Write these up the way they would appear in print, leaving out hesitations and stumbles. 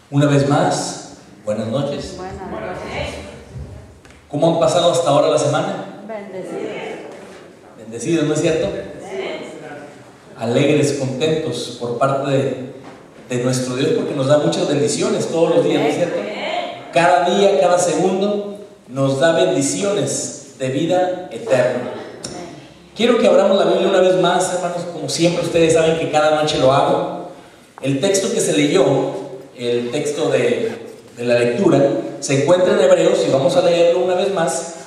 Una vez más, buenas noches. Buenas noches. ¿Cómo han pasado hasta ahora la semana? Bendecidos. Bendecidos, ¿no es cierto? Alegres, contentos por parte de nuestro Dios, porque nos da muchas bendiciones todos los días, ¿no es cierto? Cada día, cada segundo nos da bendiciones de vida eterna. Quiero que abramos la Biblia una vez más, hermanos, como siempre ustedes saben que cada noche lo hago. El texto que se leyó, el texto de la lectura, se encuentra en Hebreos y vamos a leerlo una vez más.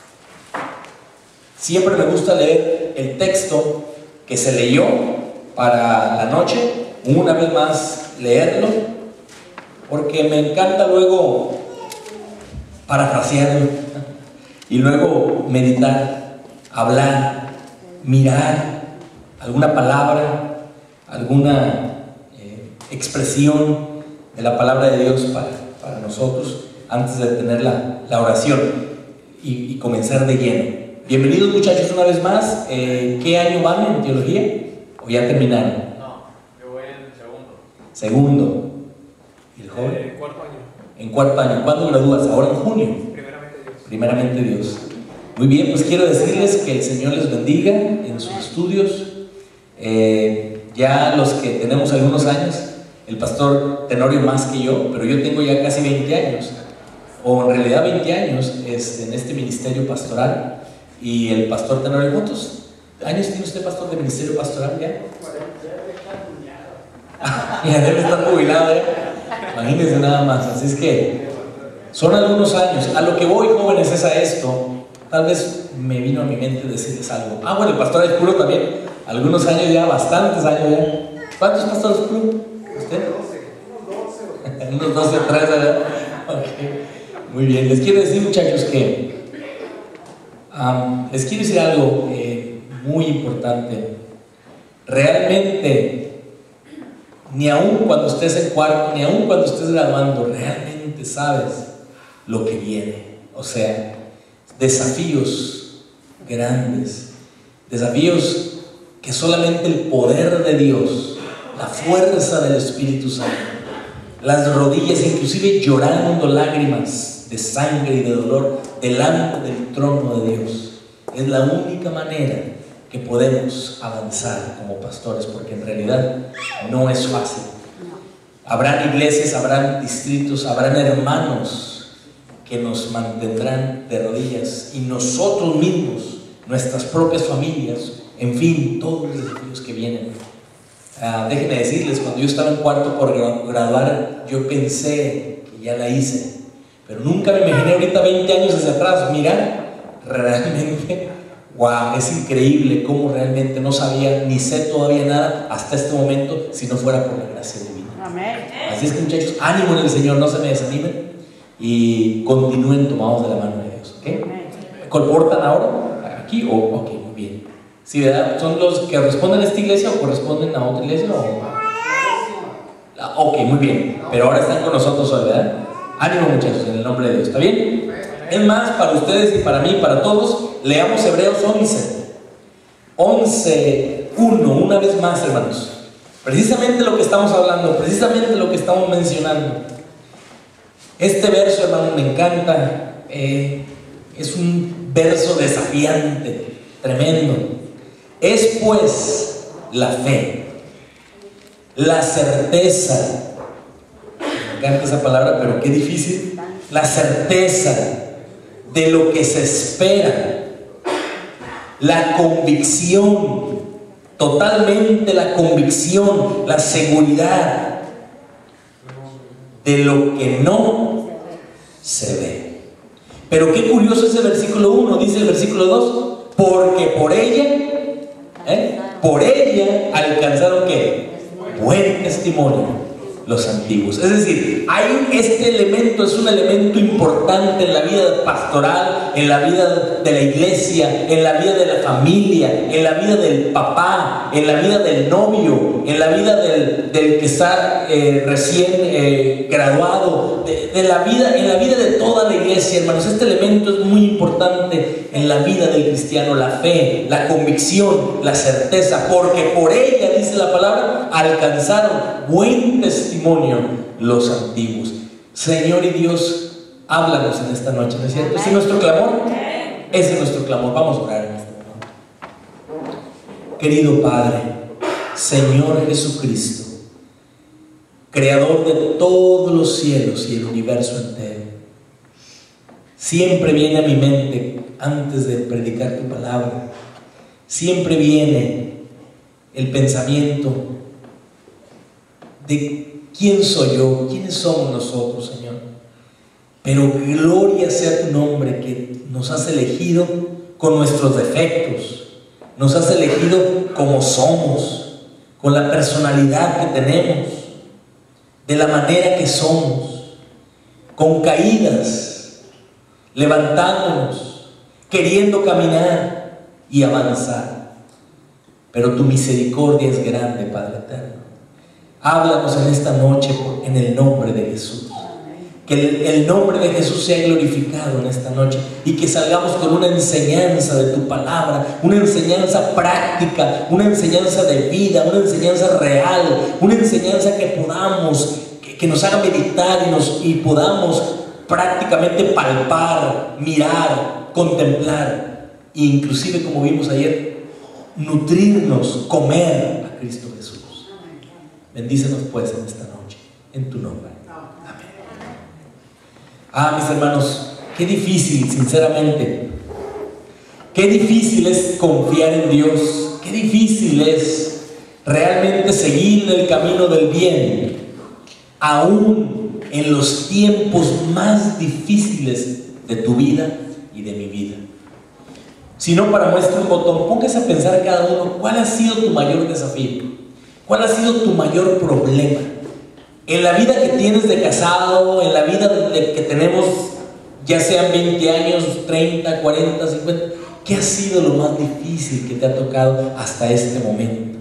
Siempre me gusta leer el texto que se leyó para la noche, una vez más leerlo, porque me encanta luego parafrasearlo y luego meditar, hablar, mirar alguna palabra, alguna expresión de la palabra de Dios para nosotros antes de tener la oración y comenzar de lleno. Bienvenidos muchachos una vez más. ¿Qué año van en teología? ¿O ya terminaron? No, yo voy en segundo. Segundo. ¿Y el joven? Cuarto año. En cuarto año. ¿Cuándo gradúas? ¿Ahora en junio? Primeramente Dios. Primeramente Dios. Muy bien, pues quiero decirles que el Señor les bendiga en sus estudios. Ya los que tenemos algunos años, el pastor Tenorio más que yo, pero yo tengo ya casi 20 años, o en realidad 20 años en este ministerio pastoral. Y el pastor Tenorio, ¿cuántos años tiene usted, pastor, de ministerio pastoral ya? Ya debe estar jubilado, ¿eh? Imagínense nada más. Así es que son algunos años. A lo que voy, jóvenes, es a esto. Tal vez me vino a mi mente decirles algo. Bueno, el pastor Escuro también. Algunos años ya, bastantes años ya. ¿Cuántos pastores Escuro? ¿Usted? Unos 12 o 13, ¿verdad? Okay. Muy bien. Les quiero decir, muchachos, que les quiero decir algo muy importante. Realmente, ni aun cuando estés en cuarto, ni aun cuando estés graduando, realmente sabes lo que viene. O sea, desafíos grandes, desafíos que solamente el poder de Dios, la fuerza del Espíritu Santo, las rodillas, inclusive llorando lágrimas de sangre y de dolor delante del trono de Dios, es la única manera que podemos avanzar como pastores, porque en realidad no es fácil. Habrán iglesias, habrán distritos, habrán hermanos que nos mantendrán de rodillas, y nosotros mismos, nuestras propias familias, en fin, todos los desafíos que vienen. Déjenme decirles, cuando yo estaba en cuarto por graduar, yo pensé que ya la hice, pero nunca me imaginé ahorita 20 años hacia atrás. Mira, realmente, wow, es increíble cómo realmente no sabía ni sé todavía nada hasta este momento, si no fuera por la gracia divina. Amén. Así es que, muchachos, ánimo en el Señor, no se me desanimen y continúen tomados de la mano de Dios, ¿ok? ¿Colportan ahora? ¿Aquí? Ok, muy bien. ¿Sí, verdad? ¿Son los que responden a esta iglesia o corresponden a otra iglesia? Ok, muy bien. Pero ahora están con nosotros hoy, ¿verdad? Ánimo, muchachos, en el nombre de Dios. ¿Está bien? Es más, para ustedes y para mí, para todos, leamos Hebreos 11:1, una vez más, hermanos. Precisamente lo que estamos hablando, precisamente lo que estamos mencionando. Este verso, hermano, me encanta. Es un verso desafiante, tremendo. Es pues la fe, la certeza. Me encanta esa palabra, pero qué difícil. La certeza de lo que se espera, la convicción, totalmente la convicción, la seguridad de lo que no se ve. Pero qué curioso ese versículo 1, dice el versículo 2, porque por ella alcanzaron ¿qué? Buen testimonio los antiguos. Es decir, este elemento es un elemento importante en la vida pastoral, en la vida de la iglesia, en la vida de la familia, en la vida del papá, en la vida del novio, en la vida del que está recién graduado, en la vida de toda la iglesia, hermanos. Este elemento es muy importante en la vida del cristiano: la fe, la convicción, la certeza, porque por ella, dice la palabra, alcanzaron buen testimonio los antiguos. Señor y Dios, háblanos en esta noche, ¿no es cierto? ¿Ese es nuestro clamor? Ese es nuestro clamor. Vamos a orar en este momento. Querido Padre, Señor Jesucristo, Creador de todos los cielos y el universo entero, siempre viene a mi mente, antes de predicar tu palabra, siempre viene el pensamiento de quién soy yo, quiénes somos nosotros, Señor. Pero gloria sea tu nombre, que nos has elegido con nuestros defectos, nos has elegido como somos, con la personalidad que tenemos, de la manera que somos, con caídas, levantándonos, queriendo caminar y avanzar. Pero tu misericordia es grande, Padre eterno. Háblanos en esta noche en el nombre de Jesús. Que el nombre de Jesús sea glorificado en esta noche y que salgamos con una enseñanza de tu palabra, una enseñanza práctica, una enseñanza de vida, una enseñanza real, una enseñanza que podamos, que nos haga meditar y podamos prácticamente palpar, mirar, contemplar e inclusive, como vimos ayer, nutrirnos, comer a Cristo Jesús. Bendícenos pues en esta noche, en tu nombre. Mis hermanos, qué difícil, sinceramente, qué difícil es confiar en Dios, qué difícil es realmente seguir el camino del bien, aún en los tiempos más difíciles de tu vida y de mi vida. Si no, para muestra un botón, póngase a pensar cada uno, ¿cuál ha sido tu mayor desafío? ¿Cuál ha sido tu mayor problema? En la vida que tienes de casado, en la vida que tenemos, ya sean 20 años, 30, 40, 50, ¿qué ha sido lo más difícil que te ha tocado hasta este momento?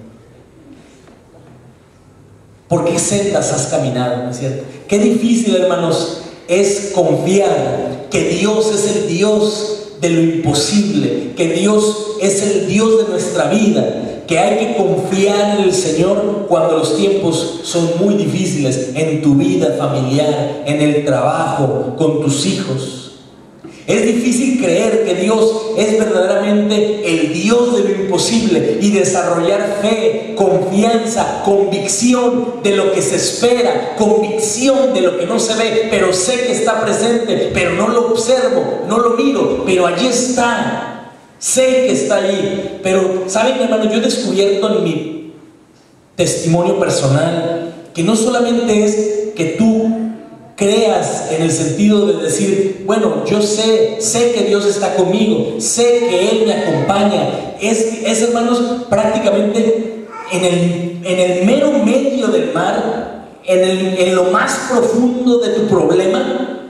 ¿Por qué sendas has caminado, no es cierto? Qué difícil, hermanos, es confiar que Dios es el Dios de lo imposible, que Dios es el Dios de nuestra vida, que hay que confiar en el Señor cuando los tiempos son muy difíciles en tu vida familiar, en el trabajo, con tus hijos. Es difícil creer que Dios es verdaderamente el Dios de lo imposible y desarrollar fe, confianza, convicción de lo que se espera, convicción de lo que no se ve, pero sé que está presente, pero no lo observo, no lo miro, pero allí está. Sé que está allí. Pero, ¿saben, hermano? Yo he descubierto en mi testimonio personal que no solamente es que tú creas en el sentido de decir, bueno, yo sé que Dios está conmigo, sé que Él me acompaña. Es, hermanos, prácticamente en el mero medio del mar, en lo más profundo de tu problema,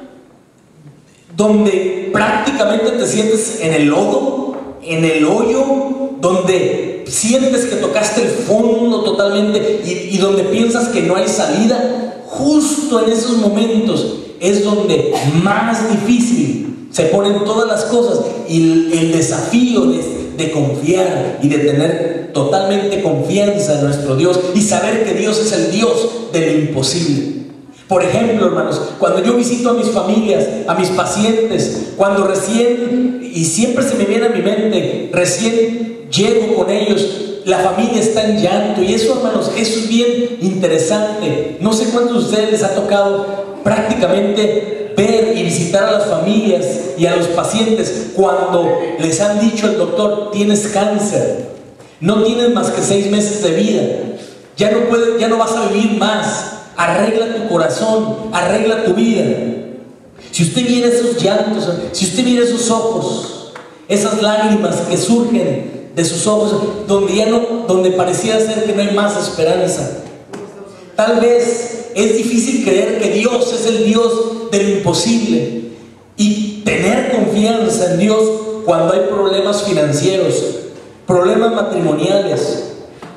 donde prácticamente te sientes en el lodo, en el hoyo, donde sientes que tocaste el fondo totalmente y donde piensas que no hay salida. Justo en esos momentos es donde más difícil se ponen todas las cosas, y el desafío de confiar y de tener totalmente confianza en nuestro Dios y saber que Dios es el Dios de lo imposible. Por ejemplo, hermanos, cuando yo visito a mis familias, a mis pacientes, cuando recién, y siempre se me viene a mi mente, recién llego con ellos, la familia está en llanto, y eso, hermanos, eso es bien interesante. No sé cuántos de ustedes les ha tocado prácticamente ver y visitar a las familias y a los pacientes cuando les han dicho al doctor, tienes cáncer, no tienes más que 6 meses de vida, ya no vas a vivir más. Arregla tu corazón, arregla tu vida. Si usted viera esos llantos, si usted viera esos ojos, esas lágrimas que surgen de sus ojos, donde pareciera ser que no hay más esperanza. Tal vez es difícil creer que Dios es el Dios de lo imposible. Y y tener confianza en Dios cuando hay problemas financieros, problemas matrimoniales,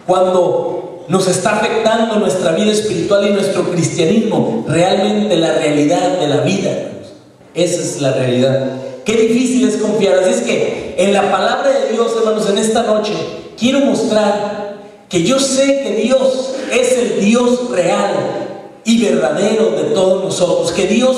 cuando nos está afectando nuestra vida espiritual y nuestro cristianismo, realmente la realidad de la vida, hermanos. Esa es la realidad. Qué difícil es confiar. Así es que en la palabra de Dios, hermanos, en esta noche quiero mostrar que yo sé que Dios es el Dios real y verdadero de todos nosotros, que Dios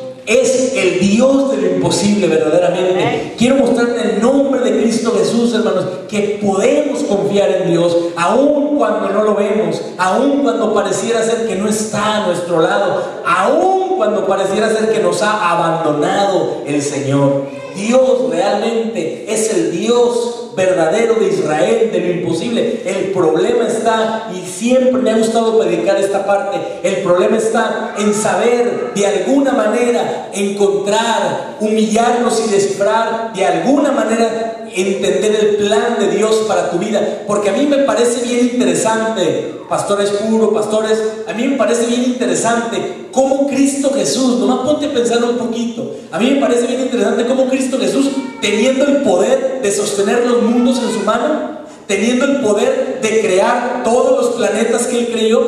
es el Dios de lo imposible verdaderamente. Quiero mostrar en el nombre de Cristo Jesús, hermanos, que podemos confiar en Dios aun cuando no lo vemos, aun cuando pareciera ser que no está a nuestro lado, aun cuando pareciera ser que nos ha abandonado el Señor. Dios realmente es el Dios verdadero de Israel, de lo imposible. El problema está, y siempre me ha gustado predicar esta parte, el problema está en saber de alguna manera encontrar, humillarnos y descifrar de alguna manera, entender el plan de Dios para tu vida. Porque a mí me parece bien interesante, pastores puros, pastores, a mí me parece bien interesante cómo Cristo Jesús, nomás ponte a pensar un poquito, a mí me parece bien interesante cómo Cristo Jesús, teniendo el poder de sostener los mundos en su mano, teniendo el poder de crear todos los planetas que Él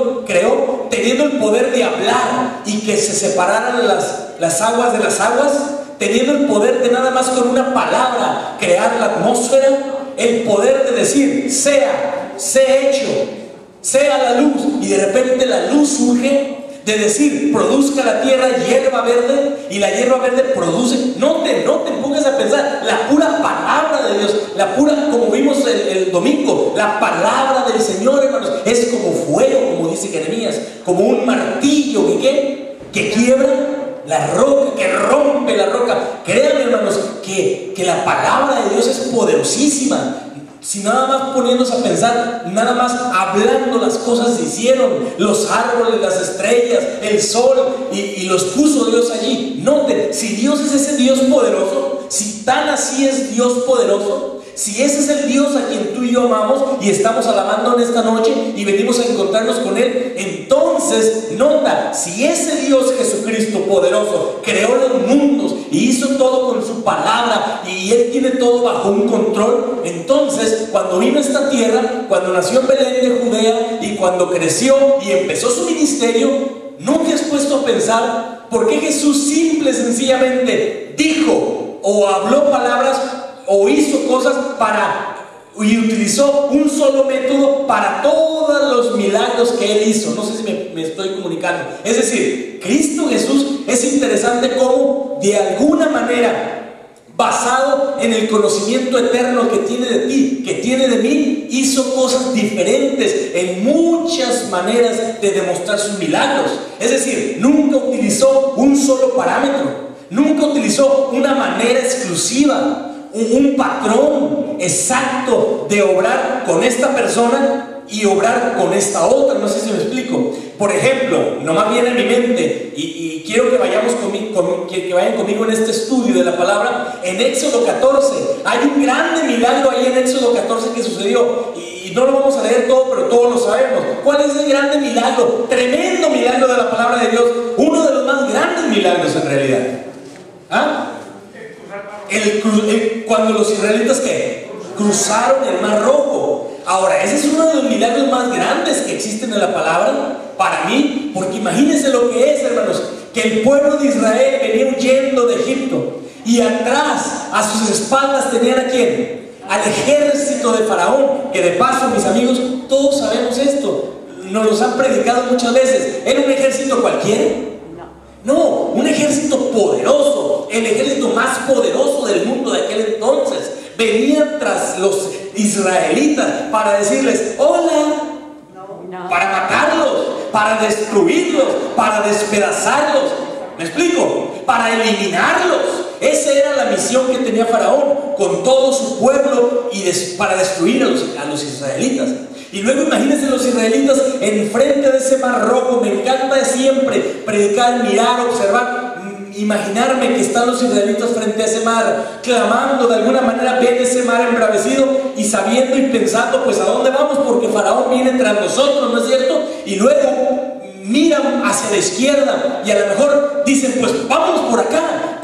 creó, teniendo el poder de hablar y que se separaran las aguas de las aguas, teniendo el poder de nada más con una palabra crear la atmósfera, el poder de decir, sea hecho, sea la luz, y de repente la luz surge, de decir, produzca la tierra hierba verde, y la hierba verde produce. No te pongas a pensar, la pura palabra de Dios, la pura, como vimos el domingo, la palabra del Señor, hermanos, es como fuego, como dice Jeremías, como un martillo que quiebra la roca, que rompe la roca. Créanme, hermanos, que la palabra de Dios es poderosísima. Si nada más poniéndose a pensar, nada más hablando, las cosas se hicieron, los árboles, las estrellas, el sol, y los puso Dios allí. Noten, si Dios es ese Dios poderoso, si tan así es Dios poderoso, si ese es el Dios a quien tú y yo amamos y estamos alabando en esta noche y venimos a encontrarnos con Él, entonces nota, si ese Dios Jesucristo poderoso creó los mundos y hizo todo con su palabra y Él tiene todo bajo un control, entonces cuando vino a esta tierra, cuando nació en Belén de Judea y cuando creció y empezó su ministerio, ¿no te has puesto a pensar por qué Jesús simple y sencillamente dijo o habló palabras o hizo cosas y utilizó un solo método para todos los milagros que Él hizo? No sé si me estoy comunicando. Es decir, Cristo Jesús, es interesante cómo de alguna manera, basado en el conocimiento eterno que tiene de ti, que tiene de mí, hizo cosas diferentes en muchas maneras de demostrar sus milagros. Es decir, nunca utilizó un solo parámetro, nunca utilizó una manera exclusiva, un patrón exacto de obrar con esta persona y obrar con esta otra. No sé si me explico. Por ejemplo, nomás viene a mi mente y quiero que vayan conmigo en este estudio de la palabra. En Éxodo 14 hay un grande milagro ahí en Éxodo 14 que sucedió, y no lo vamos a leer todo, pero todos lo sabemos. ¿Cuál es el grande milagro? Tremendo milagro de la palabra de Dios, uno de los más grandes milagros en realidad. ¿Ah? Cuando los israelitas cruzaron el Mar Rojo. Ahora, ese es uno de los milagros más grandes que existen en la palabra para mí, porque imagínense lo que es, hermanos, que el pueblo de Israel venía huyendo de Egipto y atrás, a sus espaldas, tenían ¿a quién? Al ejército de Faraón, que de paso, mis amigos, todos sabemos esto, nos los han predicado muchas veces. ¿Era un ejército cualquiera? No, un ejército poderoso, el ejército más poderoso del mundo de aquel entonces. Venían tras los israelitas para decirles hola, para matarlos, para destruirlos, para despedazarlos. ¿Me explico? Para eliminarlos. Esa era la misión que tenía Faraón con todo su pueblo y para destruir a los israelitas. Y luego imagínense los israelitas enfrente de ese Mar Rojo. Me encanta siempre predicar, mirar, observar, imaginarme que están los israelitas frente a ese mar, clamando de alguna manera, ven ese mar embravecido y sabiendo y pensando, pues a dónde vamos, porque Faraón viene tras nosotros, ¿no es cierto? Y luego miran hacia la izquierda y a lo mejor dicen, pues vamos por acá,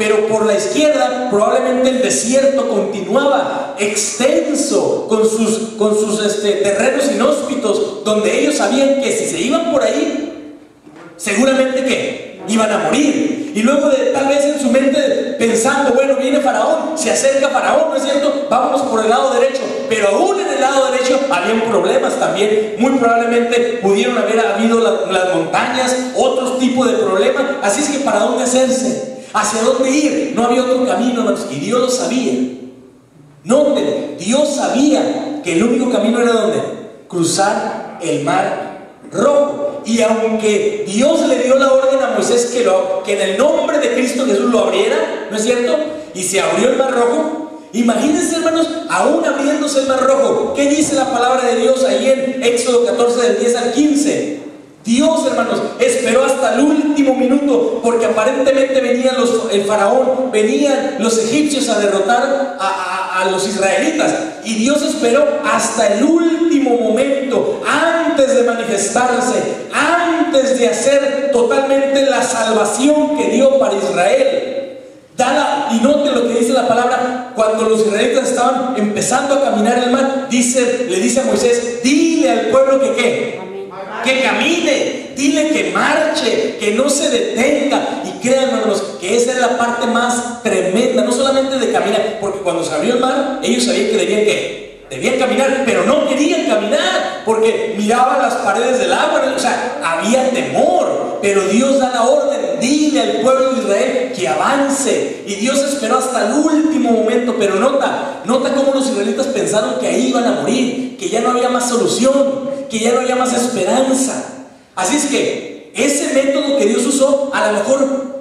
pero por la izquierda probablemente el desierto continuaba extenso con sus terrenos inhóspitos, donde ellos sabían que si se iban por ahí, seguramente que iban a morir. Y luego tal vez en su mente pensando, bueno, viene Faraón, se acerca Faraón, ¿no es cierto? Vámonos por el lado derecho. Pero aún en el lado derecho habían problemas también. Muy probablemente pudieron haber habido las montañas, otros tipos de problemas. Así es que ¿para dónde hacerse? ¿Hacia dónde ir? No había otro camino, hermanos, y Dios lo sabía. Noten, Dios sabía que el único camino era ¿dónde? Cruzar el mar Rojo. Y aunque Dios le dio la orden a Moisés que en el nombre de Cristo Jesús lo abriera, ¿no es cierto? Y se abrió el mar Rojo. Imagínense, hermanos, aún abriéndose el mar Rojo, ¿qué dice la palabra de Dios ahí en Éxodo 14 del 10 al 15? Dios, hermanos, esperó hasta el último minuto, porque aparentemente venían el faraón, venían los egipcios a derrotar a los israelitas, y Dios esperó hasta el último momento, antes de manifestarse, antes de hacer totalmente la salvación que dio para Israel. Y noten lo que dice la palabra. Cuando los israelitas estaban empezando a caminar el mar, le dice a Moisés: dile al pueblo que ¿qué? Que camine, dile que marche, que no se detenga. Y créanme, hermanos, que esa es la parte más tremenda, no solamente de caminar, porque cuando se abrió el mar, ellos sabían que debían caminar, pero no querían caminar, porque miraban las paredes del agua, o sea, había temor. Pero Dios da la orden: dile al pueblo de Israel que avance. Y Dios esperó hasta el último momento. Pero nota cómo los israelitas pensaron que ahí iban a morir, que ya no había más solución, que ya no había más esperanza. Así es que ese método que Dios usó, a lo mejor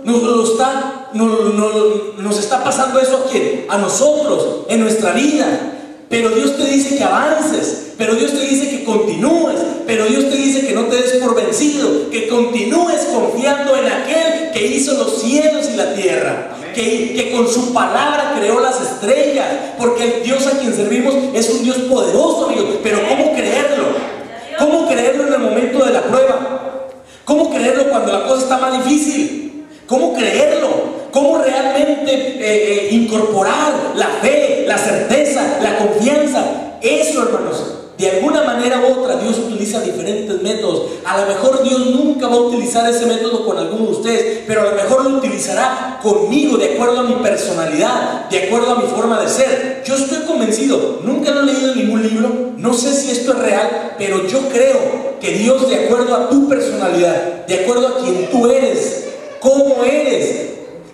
nos está pasando eso ¿a quién? A nosotros, en nuestra vida. Pero Dios te dice que avances, pero Dios te dice que continúes, pero Dios te dice que no te des por vencido, que continúes confiando en aquel que hizo los cielos y la tierra, que con su palabra creó las estrellas, porque el Dios a quien servimos es un Dios poderoso, amigos. Pero ¿cómo creerlo? ¿Cómo creerlo en el momento de la prueba? ¿Cómo creerlo cuando la cosa está más difícil? ¿Cómo creerlo? ¿Cómo realmente incorporar la fe, la certeza, la confianza? Eso, hermanos, de alguna manera u otra Dios utiliza diferentes métodos. A lo mejor Dios nunca va a utilizar ese método con alguno de ustedes, pero a lo mejor lo utilizará conmigo, de acuerdo a mi personalidad, de acuerdo a mi forma de ser. Yo estoy convencido, nunca lo he leído en ningún libro, no sé si esto es real, pero yo creo que Dios, de acuerdo a tu personalidad, de acuerdo a quien tú eres, cómo eres,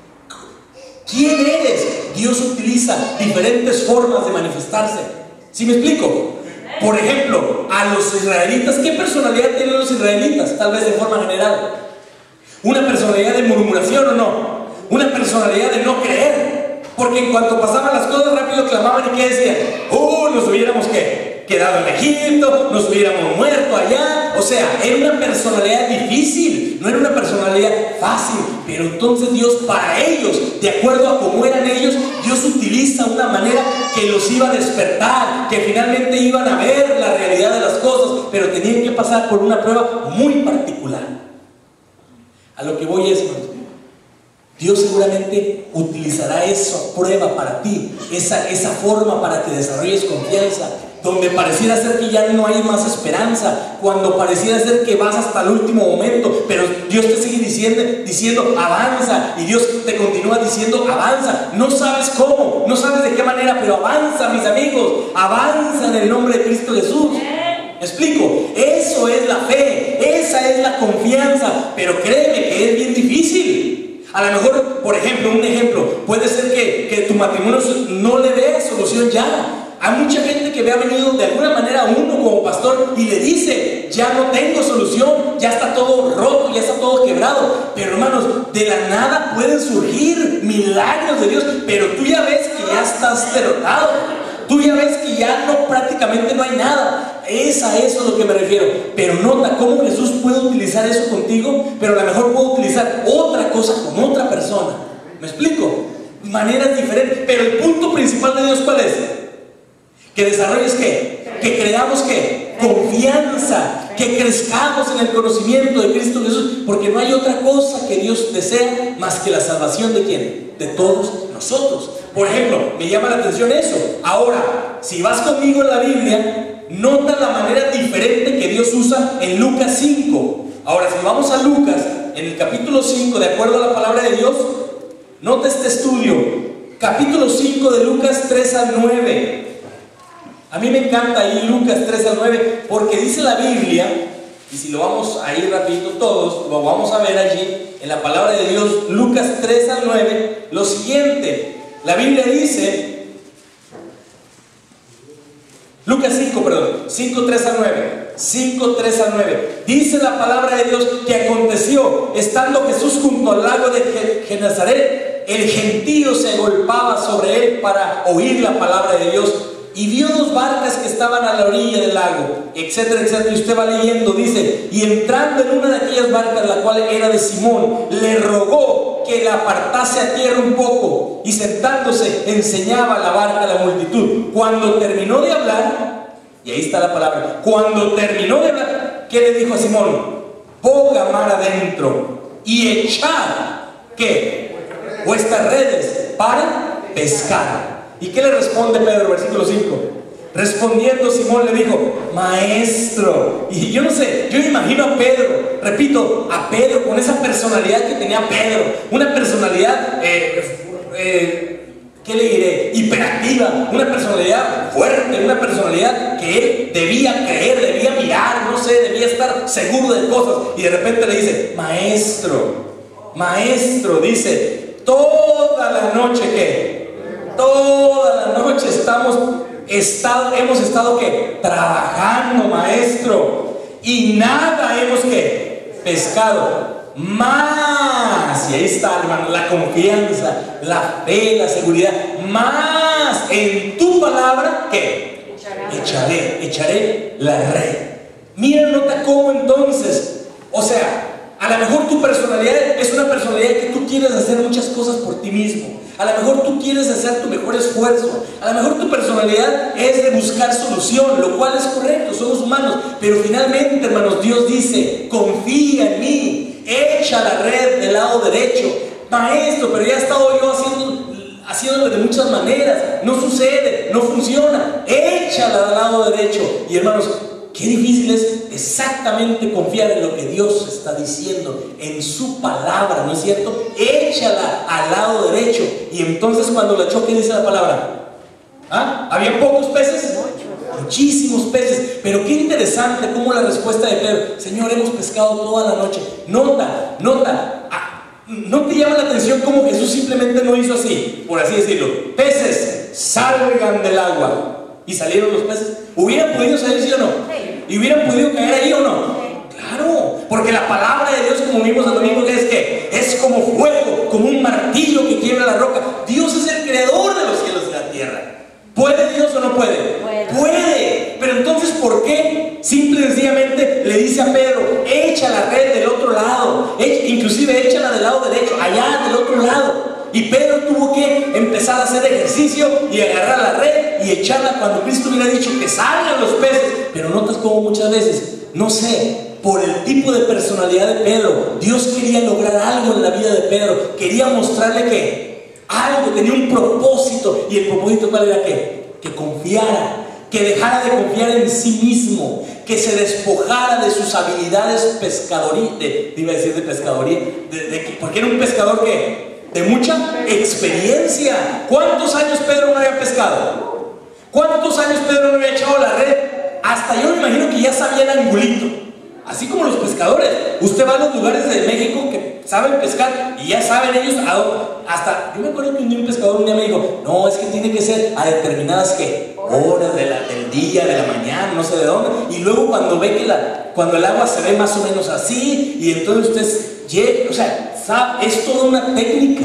quién eres, Dios utiliza diferentes formas de manifestarse. ¿Sí me explico? Por ejemplo, a los israelitas, ¿qué personalidad tienen los israelitas? Tal vez de forma general. ¿Una personalidad de murmuración o no? ¿Una personalidad de no creer? Porque en cuanto pasaban las cosas rápido clamaban, ¿y qué decían? Nos hubiéramos quedado en Egipto, nos hubiéramos muerto allá. O sea, era una personalidad difícil, no era una personalidad fácil. Pero entonces Dios, para ellos, de acuerdo a cómo eran ellos, Dios utiliza una manera que los iba a despertar, que finalmente iban a ver la realidad de las cosas, pero tenían que pasar por una prueba muy particular. A lo que voy es, Dios seguramente utilizará esa prueba para ti, esa forma para que desarrolles confianza, donde pareciera ser que ya no hay más esperanza, cuando pareciera ser que vas hasta el último momento, pero Dios te sigue diciendo avanza, y Dios te continúa diciendo avanza. No sabes cómo, no sabes de qué manera, pero avanza, mis amigos, avanza en el nombre de Cristo Jesús. ¿Me explico? Eso es la fe, esa es la confianza, pero créeme que es bien difícil. A lo mejor, por ejemplo, un ejemplo, puede ser que tu matrimonio no le vea solución ya. Hay mucha gente que ha venido de alguna manera a uno como pastor y le dice: ya no tengo solución, ya está todo roto, ya está todo quebrado. Pero hermanos, de la nada pueden surgir milagros de Dios, pero tú ya ves que ya estás derrotado, tú ya ves que ya prácticamente no hay nada. Es a eso a lo que me refiero. Pero nota cómo Jesús puede utilizar eso contigo, pero a lo mejor puede utilizar otra cosa con otra persona. ¿Me explico? Maneras diferentes. Pero el punto principal de Dios, ¿cuál es? Que desarrolles ¿qué? Que creamos ¿qué? confianza, que crezcamos en el conocimiento de Cristo Jesús, porque no hay otra cosa que Dios desea más que la salvación de ¿quién? De todos nosotros. Por ejemplo, me llama la atención eso. Ahora, si vas conmigo en la Biblia, nota la manera diferente que Dios usa en Lucas 5. Ahora, si vamos a Lucas, en el capítulo 5, de acuerdo a la palabra de Dios, nota este estudio, capítulo 5 de Lucas 3 al 9. A mí me encanta ahí Lucas 3 al 9, porque dice la Biblia, y si lo vamos a ir rapidito todos, lo vamos a ver allí, en la palabra de Dios, Lucas 3 al 9, lo siguiente. La Biblia dice, Lucas 5, perdón, 5, 3 al 9. 5, 3 al 9. Dice la palabra de Dios que aconteció, estando Jesús junto al lago de Genezaret, el gentío se agolpaba sobre él para oír la palabra de Dios. Y vio dos barcas que estaban a la orilla del lago, etcétera, etcétera. Y usted va leyendo, dice, y entrando en una de aquellas barcas, la cual era de Simón, le rogó que la apartase a tierra un poco, y sentándose enseñaba la barca a la multitud. Cuando terminó de hablar, y ahí está la palabra, cuando terminó de hablar, ¿qué le dijo a Simón? Boga mar adentro y echad, ¿qué? Vuestras redes para pescar. ¿Y qué le responde Pedro? Versículo 5. Respondiendo Simón le dijo, maestro. Y yo no sé, yo me imagino a Pedro, repito, a Pedro con esa personalidad que tenía Pedro, una personalidad, ¿qué le diré? Hiperactiva, una personalidad fuerte, una personalidad que él debía creer, debía mirar, no sé, debía estar seguro de cosas. Y de repente le dice, maestro, dice, toda la noche que... Toda la noche hemos estado ¿qué? Trabajando, maestro, y nada hemos ¿qué? Pescado. Más, y ahí está, hermano, la confianza, la fe, la seguridad. Más en tu palabra ¿qué? Echaré la red. Mira, nota cómo entonces, o sea, a lo mejor tu personalidad es una personalidad que tú quieres hacer muchas cosas por ti mismo. A lo mejor tú quieres hacer tu mejor esfuerzo. A lo mejor tu personalidad es de buscar solución, lo cual es correcto, somos humanos. Pero finalmente, hermanos, Dios dice, confía en mí, echa la red del lado derecho. Maestro, pero ya he estado yo haciéndolo de muchas maneras. No sucede, no funciona. Échala del lado derecho. Y hermanos, qué difícil es exactamente confiar en lo que Dios está diciendo, en su palabra, ¿no es cierto? Échala al lado derecho. Y entonces cuando la echó, ¿qué dice la palabra? ¿Ah? ¿Había pocos peces? Muchísimos peces. Pero qué interesante cómo la respuesta de Pedro, Señor, hemos pescado toda la noche. Nota, ¿no te llama la atención cómo Jesús simplemente no hizo así, por así decirlo? Peces, salgan del agua. ¿Y salieron los peces? ¿Hubieran podido salir, sí o no? Sí. ¿Y hubieran podido caer ahí o no? Sí. Claro, porque la palabra de Dios, como vimos el domingo, es que es como fuego, como un martillo que quiebra la roca. Dios es el creador de los cielos y la tierra. ¿Puede Dios o no puede? Puede. Pero entonces, ¿por qué? Simple y sencillamente le dice a Pedro, echa la red del otro lado, inclusive échala del lado derecho, allá del otro lado. Y Pedro tuvo que empezar a hacer ejercicio y agarrar la red y echarla cuando Cristo hubiera dicho que salgan los peces. Pero notas como muchas veces, no sé, por el tipo de personalidad de Pedro, Dios quería lograr algo en la vida de Pedro. Quería mostrarle que algo, tenía un propósito. Y el propósito ¿cuál era? Que confiara, que dejara de confiar en sí mismo, que se despojara de sus habilidades pescadorías, porque era un pescador que de mucha experiencia. ¿Cuántos años Pedro no había pescado? ¿Cuántos años Pedro no había echado la red? Hasta yo me imagino que ya sabía el angulito. Así como los pescadores. Usted va a los lugares de México que saben pescar y ya saben ellos hasta, yo me acuerdo que un pescador un día me dijo, no, es que tiene que ser a determinadas horas del día, de la mañana, no sé de dónde. Y luego cuando ve que cuando el agua se ve más o menos así, y entonces usted llega, o sea, es toda una técnica.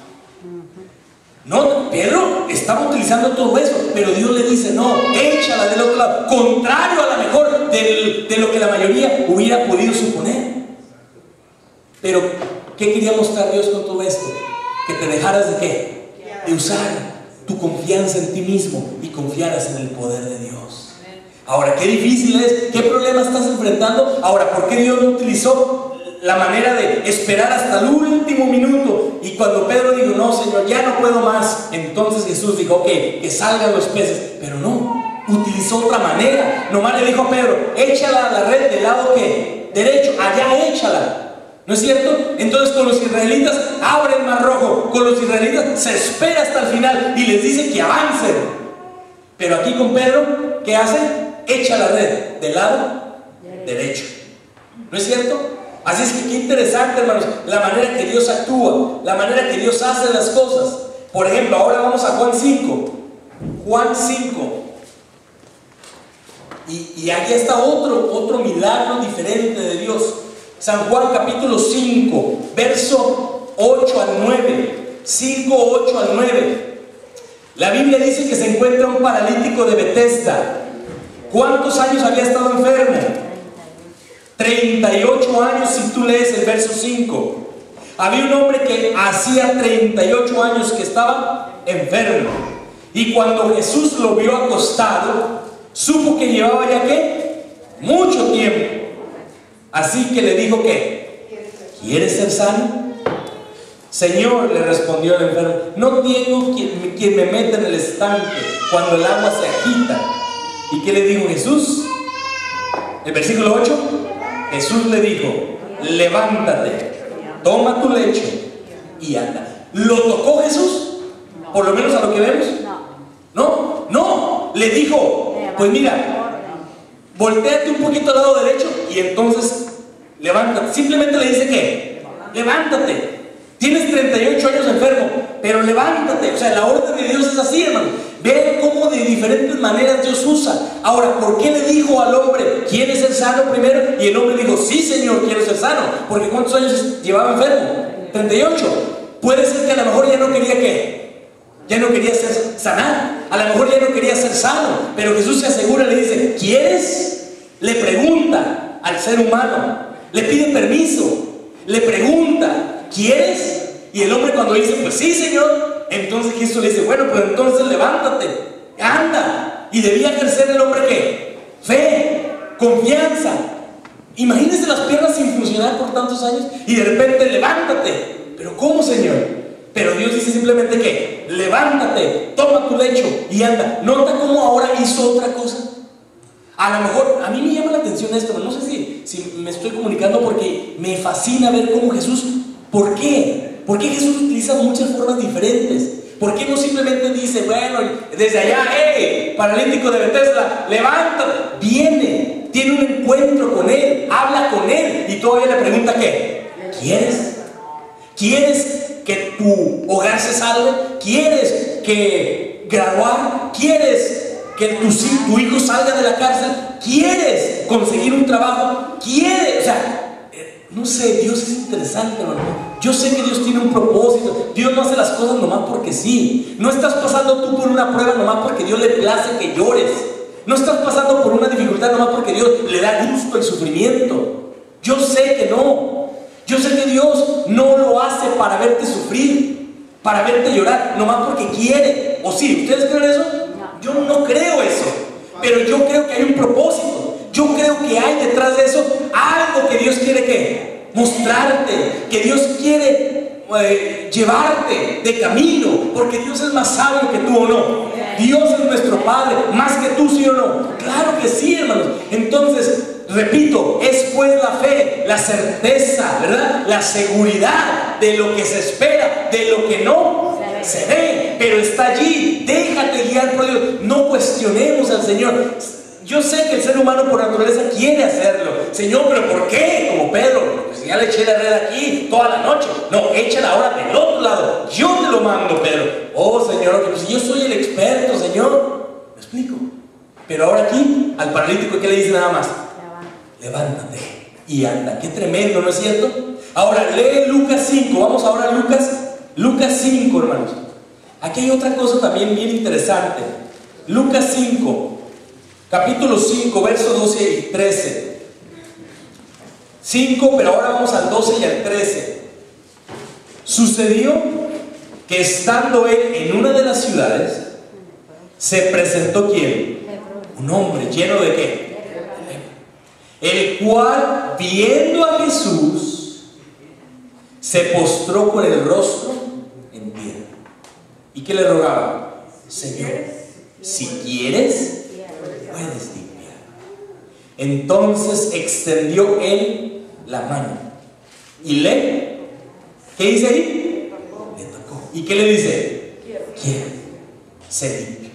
No, Pedro estaba utilizando todo eso, pero Dios le dice, no, échala del otro lado, contrario a lo mejor de lo que la mayoría hubiera podido suponer. Pero, ¿qué quería mostrar Dios con todo esto? Que te dejaras de ¿qué? De usar tu confianza en ti mismo y confiaras en el poder de Dios. Ahora, qué difícil es, qué problema estás enfrentando. Ahora, ¿por qué Dios no utilizó la manera de esperar hasta el último minuto? Y cuando Pedro dijo, no, Señor, ya no puedo más, entonces Jesús dijo, ok, que salgan los peces. Pero no, utilizó otra manera. Nomás le dijo a Pedro, échala a la red del lado que derecho, allá échala. ¿No es cierto? Entonces con los israelitas abre el mar rojo, con los israelitas se espera hasta el final y les dice que avancen. Pero aquí con Pedro, ¿qué hace? Echa la red del lado derecho. ¿No es cierto? Así es que qué interesante, hermanos, la manera que Dios actúa, la manera que Dios hace las cosas. Por ejemplo, ahora vamos a Juan 5. Juan 5. Y aquí está otro milagro diferente de Dios. San Juan capítulo 5, verso 8 al 9. 5, 8 al 9. La Biblia dice que se encuentra un paralítico de Betesda. ¿Cuántos años había estado enfermo? 38 años si tú lees el verso 5. Había un hombre que hacía 38 años que estaba enfermo. Y cuando Jesús lo vio acostado, supo que llevaba ya ¿qué? Mucho tiempo. Así que le dijo que, ¿quieres ser sano? Señor, le respondió el enfermo, no tengo quien me meta en el estanque cuando el agua se agita. ¿Y qué le dijo Jesús? El versículo 8, Jesús le dijo, levántate, toma tu lecho y anda. ¿Lo tocó Jesús? Por lo menos a lo que vemos. No, le dijo, pues mira, voltéate un poquito al lado derecho y entonces levántate. Simplemente le dice que levántate. Tienes 38 años enfermo, pero levántate. O sea, la orden de Dios es así, hermano. Vean cómo de diferentes maneras Dios usa. Ahora, ¿por qué le dijo al hombre, ¿quieres ser sano primero? Y el hombre dijo, sí, Señor, quiero ser sano. Porque ¿cuántos años llevaba enfermo? 38. Puede ser que a lo mejor ya no quería ¿qué? Ya no quería ser sanar. A lo mejor ya no quería ser sano. Pero Jesús se asegura, le dice, ¿quieres? Le pregunta al ser humano. Le pide permiso. Le pregunta, ¿quieres? Y el hombre cuando dice, pues sí, Señor, entonces Jesús le dice, bueno, pues entonces levántate, anda. Y debía ejercer el hombre ¿qué? Fe, confianza. Imagínense las piernas sin funcionar por tantos años y de repente levántate. Pero ¿cómo, Señor? Pero Dios dice simplemente que levántate, toma tu lecho y anda. ¿Nota cómo ahora hizo otra cosa? A lo mejor, a mí me llama la atención esto, no sé si me estoy comunicando porque me fascina ver cómo Jesús, ¿por qué? ¿Por qué Jesús utiliza muchas formas diferentes? ¿Por qué no simplemente dice, bueno, desde allá, paralítico de Betesda, levántate, viene, tiene un encuentro con él, habla con él y todavía le pregunta ¿qué? ¿Quieres? ¿Quieres que tu hogar se salve? ¿Quieres que graduar? ¿Quieres que tu hijo salga de la cárcel? ¿Quieres conseguir un trabajo? ¿Quieres? O sea, no sé, Dios es interesante, hermano. Yo sé que Dios tiene un propósito. Dios no hace las cosas nomás porque sí. No estás pasando tú por una prueba nomás porque Dios le place que llores. No estás pasando por una dificultad nomás porque Dios le da gusto el sufrimiento. Yo sé que no. Yo sé que Dios no lo hace para verte sufrir, para verte llorar, nomás porque quiere. ¿O sí? ¿Ustedes creen eso? Yo no creo eso, pero yo creo que hay un propósito. Yo creo que hay detrás de eso algo que Dios quiere que mostrarte, que Dios quiere llevarte de camino, porque Dios es más sabio que tú, ¿o no? Dios es nuestro Padre, más que tú, ¿sí o no? Claro que sí, hermanos. Entonces, repito, es pues la fe, la certeza, ¿verdad? La seguridad de lo que se espera, de lo que no se ve, pero está allí. Déjate guiar por Dios. No cuestionemos al Señor. Yo sé que el ser humano por naturaleza quiere hacerlo. Señor, ¿pero por qué? Como Pedro, pues ya le eché la red aquí toda la noche. No, échala ahora del otro lado. Yo te lo mando, Pedro. Oh, Señor, pues yo soy el experto, Señor. ¿Me explico? Pero ahora aquí, al paralítico, ¿qué le dice nada más? Levántate y anda. Qué tremendo, ¿no es cierto? Ahora, lee Lucas 5. Vamos ahora a Lucas 5, hermanos. Aquí hay otra cosa también bien interesante. Lucas 5, capítulo 5, versos 12 y 13. 5, pero ahora vamos al 12 y al 13. Sucedió que estando él en una de las ciudades, se presentó ¿quién? Un hombre lleno de ¿qué? El cual, viendo a Jesús, se postró con el rostro en tierra. ¿Y qué le rogaba? Señor, si quieres, puedes limpiar. Entonces extendió él la mano y ¿qué dice ahí? Le tocó. ¿Y qué le dice? Quiero ser limpio.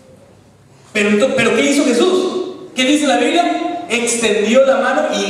Pero ¿qué hizo Jesús? ¿Qué dice la Biblia? Extendió la mano y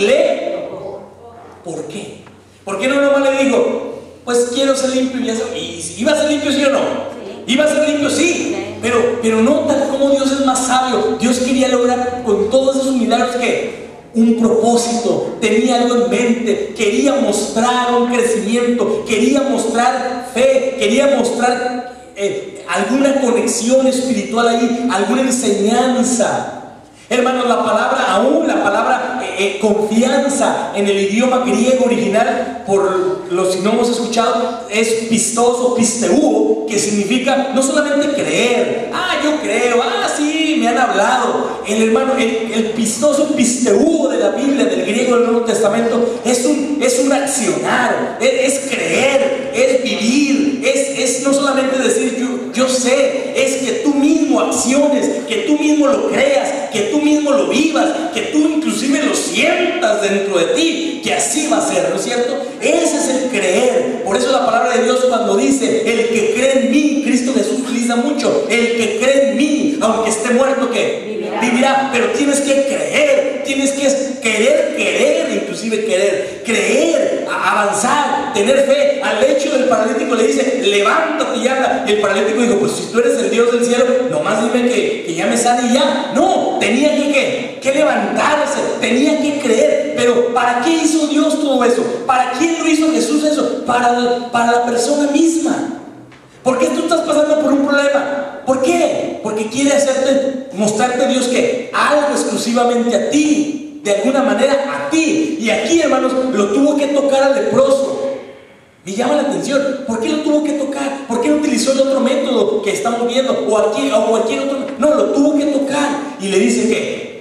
¿por qué? ¿Por qué no nomás le dijo, pues quiero ser limpio y iba a ser limpio, sí o no? Iba a ser limpio, sí, pero nota cómo Dios es más sabio. Dios quería lograr con todos esos milagros que un propósito, tenía algo en mente, quería mostrar un crecimiento, quería mostrar fe, quería mostrar alguna conexión espiritual ahí, alguna enseñanza. Hermanos, la palabra confianza en el idioma griego original, por los que no hemos escuchado, es pistos o pisteuo, que significa no solamente creer, yo creo, sí, me han hablado. El pistoso pisteuo de la Biblia, del griego del Nuevo Testamento, es un accionar, es creer, es vivir, es no solamente decir yo sé, es que tú mismo acciones, que tú mismo lo creas, que tú mismo lo vivas, que tú inclusive lo sientas dentro de ti, que así va a ser, ¿no es cierto? Ese es el creer. Por eso la palabra de Dios, cuando dice el que cree en mí, Cristo Jesús utiliza mucho, el que cree en mí, aunque esté muerto, ¿qué? Vivirá. Pero tienes que creer, tienes que querer, inclusive creer, avanzar, tener fe. Al hecho del paralítico le dice, levántate y anda. Y el paralítico dijo, pues si tú eres el Dios del cielo, nomás dime que ya me sane y ya. No, tenía que levantarse, tenía que creer. Pero ¿para qué hizo Dios todo eso? ¿Para quién lo hizo Jesús eso? Para la persona misma. ¿Por qué tú estás pasando por un problema? ¿Por qué? Porque quiere mostrarte Dios que algo exclusivamente a ti, de alguna manera a ti. Y aquí, hermanos, lo tuvo que tocar al leproso. Me llama la atención, ¿por qué lo tuvo que tocar? ¿Por qué no utilizó el otro método que estamos viendo? O cualquier otro. No, lo tuvo que tocar. Y le dice que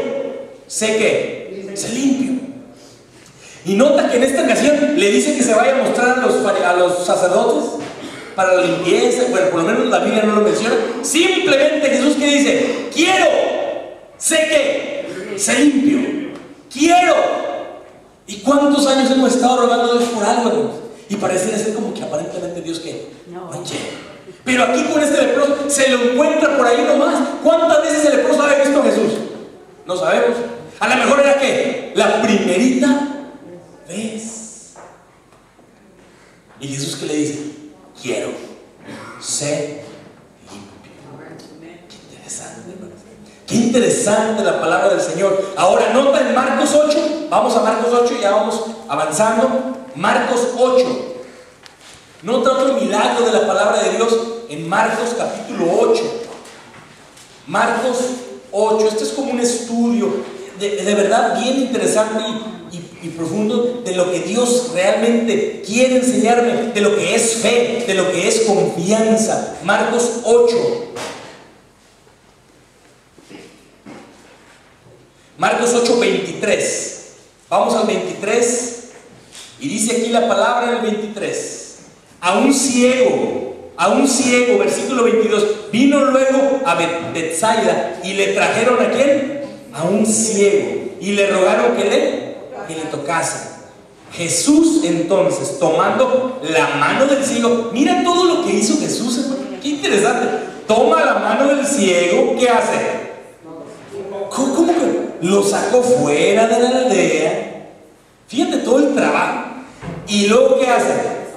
sé limpio. Y nota que en esta ocasión le dice que se vaya a mostrar a los sacerdotes para la limpieza. Bueno, por lo menos la Biblia no lo menciona. Simplemente Jesús que dice, sé limpio, quiero. ¿Y cuántos años hemos estado rogando a Dios por algo, hermanos? Y pareciera ser como que aparentemente Dios que no llega. Pero aquí con este leproso se lo encuentra por ahí nomás. ¿Cuántas veces el leproso había visto a Jesús? No sabemos. A lo mejor era que la primerita vez. Y Jesús que le dice, quiero ser limpio. Qué interesante, hermano. Qué interesante la palabra del Señor. Ahora nota en Marcos 8. Vamos a Marcos 8 y ya vamos avanzando. Marcos 8. Nota otro milagro de la palabra de Dios en Marcos capítulo 8. Marcos 8. Este es como un estudio de verdad bien interesante y profundo de lo que Dios realmente quiere enseñarme, de lo que es fe, de lo que es confianza. Marcos 8. Marcos 8, 23. Vamos al 23. Y dice aquí la palabra en el 23. A un ciego, versículo 22. Vino luego a Betsaida y le trajeron ¿a quién? A un ciego. Y le rogaron que le tocase. Jesús entonces, tomando la mano del ciego. Mira todo lo que hizo Jesús, hermano. Qué interesante. Toma la mano del ciego. ¿Qué hace? ¿Cómo que lo sacó fuera de la aldea? Fíjate todo el trabajo. Y luego ¿qué hace?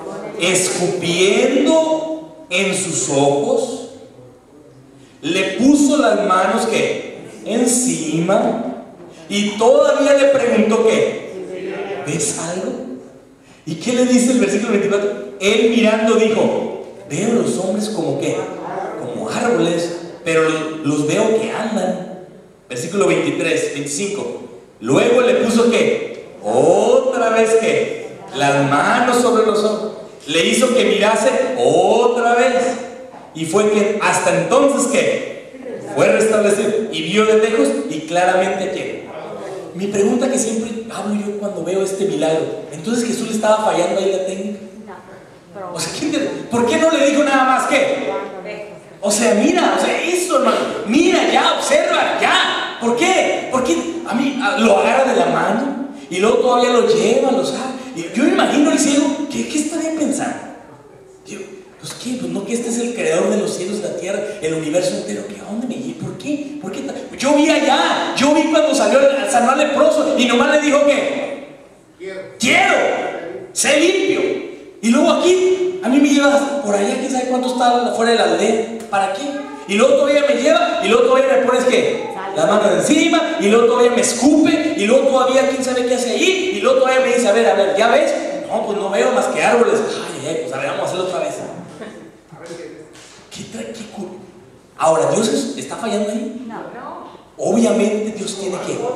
Escupiendo en sus ojos, le puso las manos ¿qué? Encima. Y todavía le preguntó ¿qué? ¿Ves algo? ¿Y qué le dice el versículo 24? Él mirando dijo, veo los hombres como ¿qué? Como árboles, pero los veo que andan. Versículo 23, 25. Luego le puso ¿qué? Otra vez ¿qué? Las manos sobre los ojos. Le hizo que mirase otra vez. Y fue que hasta entonces ¿qué? fue restablecido y vio de lejos y claramente a quién. Mi pregunta que siempre hablo yo cuando veo este milagro, entonces Jesús le estaba fallando ahí la técnica. O sea, ¿por qué no le dijo nada más que? O sea, mira, eso, hermano, mira, ya, observa, ya. ¿Por qué? Porque a mí lo agarra de la mano y luego todavía lo lleva, lo sabe. Y yo me imagino el ciego, ¿qué estaría pensando? Pues qué, pues no, que este es el creador de los cielos, la tierra, el universo entero. ¿A dónde me llevé? ¿Por qué? ¿Por qué? Yo vi allá, yo vi cuando salió el sanó leproso y nomás le dijo que quiero, sé limpio. Y luego aquí, a mí me lleva por allá, quién sabe cuánto está afuera de la aldea, ¿para qué? Y luego todavía me lleva, y luego todavía me pones que la mano encima, y luego todavía me escupe, y luego todavía quién sabe qué hace ahí, y luego todavía me dice, a ver, ¿ya ves? No, pues no veo más que árboles. Ay, pues a ver, vamos a hacerlo otra vez. ¿Qué cool? Ahora, ¿Dios está fallando ahí? No. Obviamente Dios tiene que algo.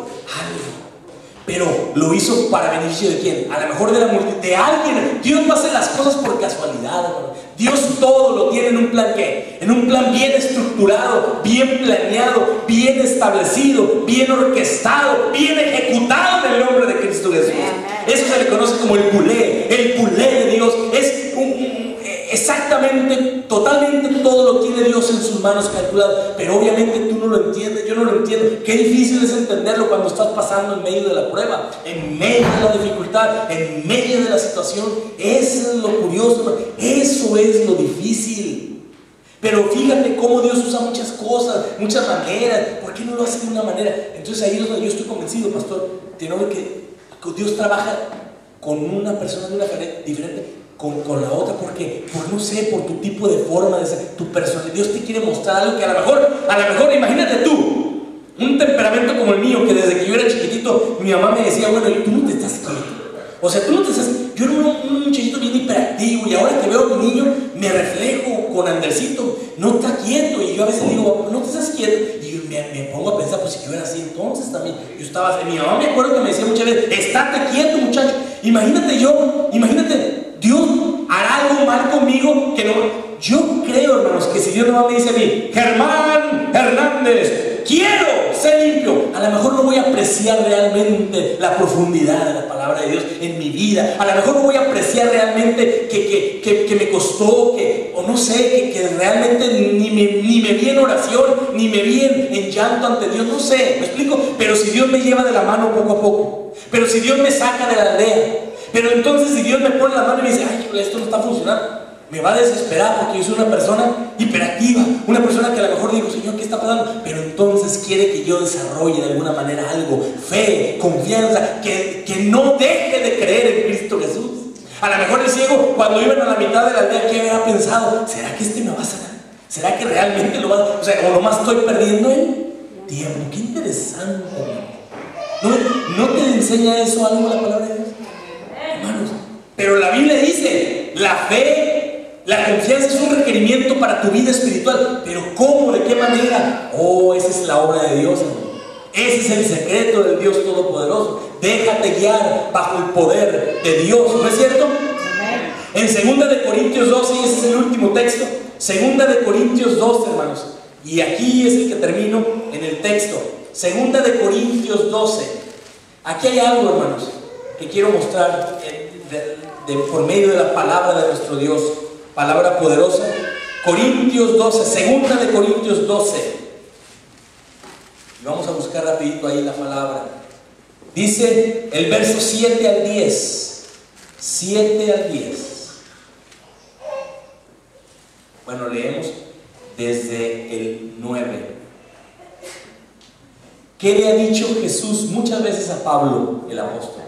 Pero lo hizo para beneficio de quién? A lo mejor de la multitud, de alguien. Dios no hace las cosas por casualidad, hermano. Dios todo lo tiene en un plan ¿qué? En un plan bien estructurado, bien planeado, bien establecido, bien orquestado, bien ejecutado en el nombre de Cristo Jesús. Eso se le conoce como el pulé de Dios. Es exactamente, totalmente todo lo tiene Dios en sus manos calculado, pero obviamente tú no lo entiendes, yo no lo entiendo. Qué difícil es entenderlo cuando estás pasando en medio de la prueba, en medio de la dificultad, en medio de la situación. Eso es lo curioso, eso es lo difícil. Pero fíjate cómo Dios usa muchas cosas, muchas maneras. ¿Por qué no lo hace de una manera? Entonces ahí es donde yo estoy convencido, pastor, que Dios trabaja con una persona de una manera diferente con la otra, porque no sé, por tu tipo de forma de ser, tu personalidad. Dios te quiere mostrar algo que a lo mejor, imagínate tú, un temperamento como el mío, que desde que yo era chiquitito, mi mamá me decía, bueno, tú no te estás quieto. O sea, tú no te estás, yo era un muchachito bien hiperactivo, y ahora que veo a mi niño, me reflejo con Andercito, no está quieto, y yo a veces digo, no te estás quieto, y me pongo a pensar, pues si yo era así, entonces también, mi mamá me acuerdo que me decía muchas veces, estate quieto, muchacho. Imagínate, Dios hará algo mal conmigo que no. Yo creo, hermanos, que si Dios no me dice a mí, Germán Hernández, quiero ser limpio, a lo mejor no voy a apreciar realmente la profundidad de la palabra de Dios en mi vida. A lo mejor no voy a apreciar realmente que me costó, o no sé, que realmente ni me vi en oración, ni me vi en llanto ante Dios, no sé, ¿me explico? Pero si Dios me lleva de la mano poco a poco, pero si Dios me saca de la aldea, pero entonces si Dios me pone la mano y me dice, ay, esto no está funcionando, me va a desesperar, porque yo soy una persona hiperactiva, una persona que a lo mejor digo, Señor, ¿qué está pasando? Pero entonces quiere que yo desarrolle de alguna manera algo, fe, confianza, que no deje de creer en Cristo Jesús. A lo mejor el ciego, cuando iban a la mitad de la aldea, ¿qué había pensado? ¿Será que este me va a sanar? ¿Será que realmente lo va a...? O sea, o nomás estoy perdiendo el tiempo. Qué interesante. ¿No te enseña eso algo la palabra de Dios? Hermanos, pero la Biblia dice, la fe, la confianza es un requerimiento para tu vida espiritual. Pero ¿cómo? ¿De qué manera? Oh, esa es la obra de Dios, hermano. Ese es el secreto del Dios Todopoderoso. Déjate guiar bajo el poder de Dios, ¿no es cierto? En 2 de Corintios 12, y ese es el último texto, 2 de Corintios 12, hermanos, y aquí es el que termino en el texto. 2 de Corintios 12. Aquí hay algo, hermanos, que quiero mostrar por medio de la palabra de nuestro Dios, palabra poderosa. Corintios 12, 2 de Corintios 12. Vamos a buscar rapidito ahí la palabra. Dice el verso 7 al 10. 7 al 10. Bueno, leemos desde el 9. ¿Qué le ha dicho Jesús muchas veces a Pablo, el apóstol?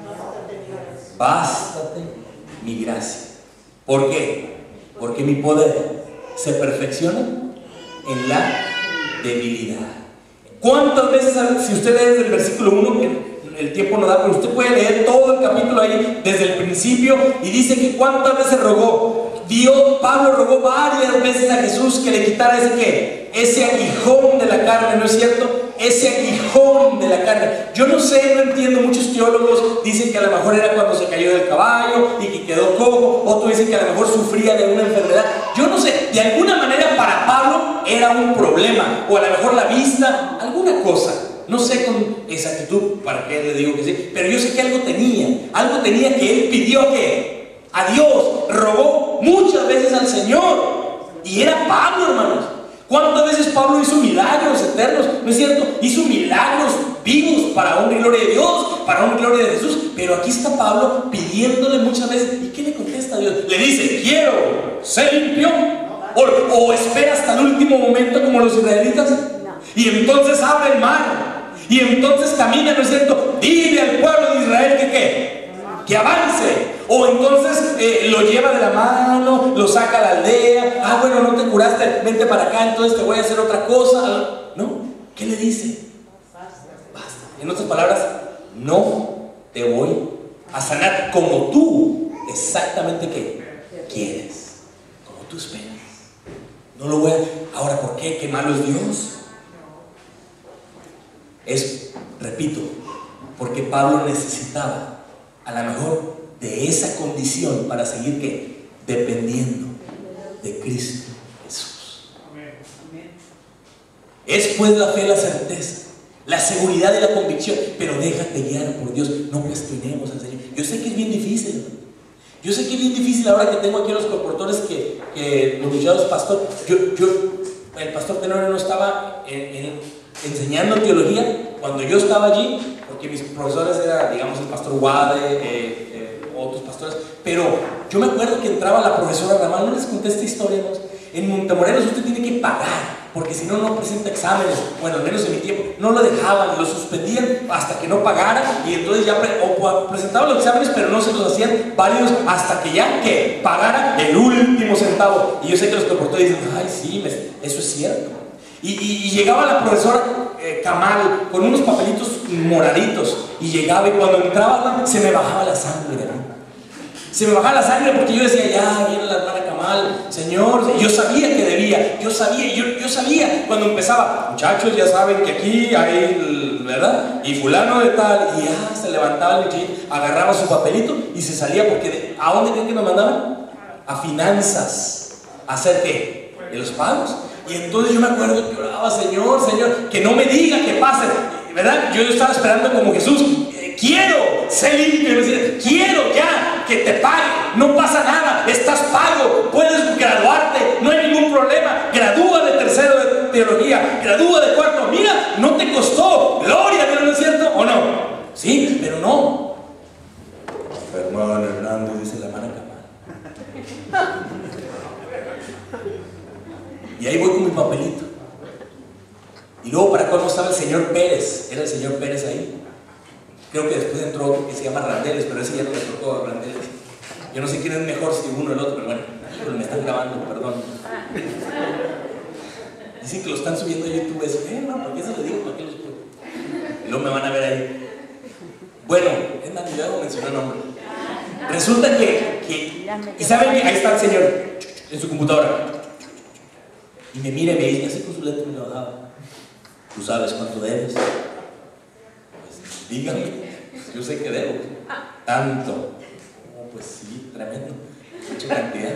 Bástate mi gracia. ¿Por qué? Porque mi poder se perfecciona en la debilidad. ¿Cuántas veces, si usted lee desde el versículo 1, que el tiempo no da, pero usted puede leer todo el capítulo ahí desde el principio, y dice que cuántas veces rogó? Pablo rogó varias veces a Jesús que le quitara ese aguijón de la carne, ¿no es cierto? ese aguijón de la carne. Yo no sé, no entiendo, muchos teólogos dicen que a lo mejor era cuando se cayó del caballo y que quedó cojo, otros dicen que a lo mejor sufría de una enfermedad. Yo no sé, de alguna manera para Pablo era un problema, o a lo mejor la vista, alguna cosa. No sé con exactitud para qué le digo que sí, pero yo sé que algo tenía que él pidió que a Dios, rogó muchas veces al Señor, y era Pablo, hermanos. ¿Cuántas veces Pablo hizo milagros eternos? ¿No es cierto? Hizo milagros vivos para honra y gloria de Dios, para honra y gloria de Jesús. Pero aquí está Pablo pidiéndole muchas veces. ¿Y qué le contesta a Dios? Le dice, quiero ser limpio. O espera hasta el último momento como los israelitas. Y entonces abre el mar. Y entonces camina, ¿no es cierto? Dile al pueblo de Israel que ¿qué? Que avance. O entonces lo lleva de la mano, lo saca a la aldea. Ah, bueno, no te curaste, vente para acá, entonces te voy a hacer otra cosa. ¿No? ¿Qué le dice? Basta. En otras palabras, no te voy a sanar como tú exactamente ¿qué? Quieres, como tú esperas. No lo voy a... Ahora, ¿por qué? ¿Qué malo es Dios? Repito, porque Pablo necesitaba a lo mejor de esa condición para seguir ¿qué? Dependiendo de Cristo Jesús. Es pues la fe, la certeza, la seguridad y la convicción, pero déjate guiar por Dios, no cuestionemos al Señor. Yo sé que es bien difícil, yo sé que es bien difícil ahora que tengo aquí a los colportores que los luchados pastor, el pastor Tenorio no estaba enseñando teología cuando yo estaba allí, porque mis profesores eran, digamos, el pastor Wade, otros pastores, pero yo me acuerdo que entraba la profesora Ramal, no les conté esta historia, ¿no? En Montemorelos usted tiene que pagar, porque si no, no presenta exámenes. Bueno, al menos en mi tiempo, no lo dejaban, lo suspendían hasta que no pagara, y entonces ya presentaban los exámenes, pero no se los hacían válidos hasta que ya que pagara el último centavo. Y yo sé que los colportores dicen, ay, sí, eso es cierto. Y llegaba la profesora Kamal con unos papelitos moraditos, y llegaba, y cuando entraba se me bajaba la sangre, ¿no? Se me bajaba la sangre porque yo decía, ya viene la hermana Kamal, Señor. Yo sabía que debía, yo sabía cuando empezaba, muchachos, ya saben que aquí hay, ¿verdad? Y fulano de tal, y ya se levantaba el muchachito, agarraba su papelito y se salía, porque ¿a dónde creen que nos mandaban? A finanzas. ¿A hacer qué? De los pagos. Y entonces yo me acuerdo que oraba, Señor, que no me diga que pase, ¿verdad? Yo estaba esperando como Jesús, quiero ser limpio, quiero ya que te pague, no pasa nada, estás pago, puedes graduarte, no hay ningún problema, gradúa de tercero de teología, gradúa de cuarto, mira, no te costó, gloria a Dios, ¿no es cierto? ¿O no? Sí, pero no. Hermano Hernández, dice la hermana Kamal. Y ahí voy con mi papelito. Y luego para colmo estaba el señor Pérez. Era el señor Pérez ahí. Creo que después entró otro que se llama Randeles, pero ese ya no le tocó a Randeles. Yo no sé quién es mejor, si uno o el otro, pero bueno, me están grabando, perdón. Dicen que lo están subiendo a YouTube. Eso, no, ¿por qué se lo digo? ¿Para qué los puedo? Y luego me van a ver ahí. Bueno, es más, yo hago mencionar nombre. Resulta que y saben que ahí está el señor en su computadora. Y me mira y me dice, así con su lente me lo daba. ¿Tú sabes cuánto debes? Pues dígame, yo sé que debo. Tanto. Oh, pues sí, tremendo. Mucha cantidad.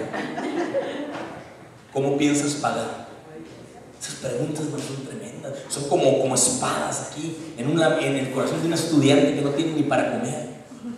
¿Cómo piensas pagar? Esas preguntas no son tremendas. Son como espadas aquí en el corazón de un estudiante que no tiene ni para comer.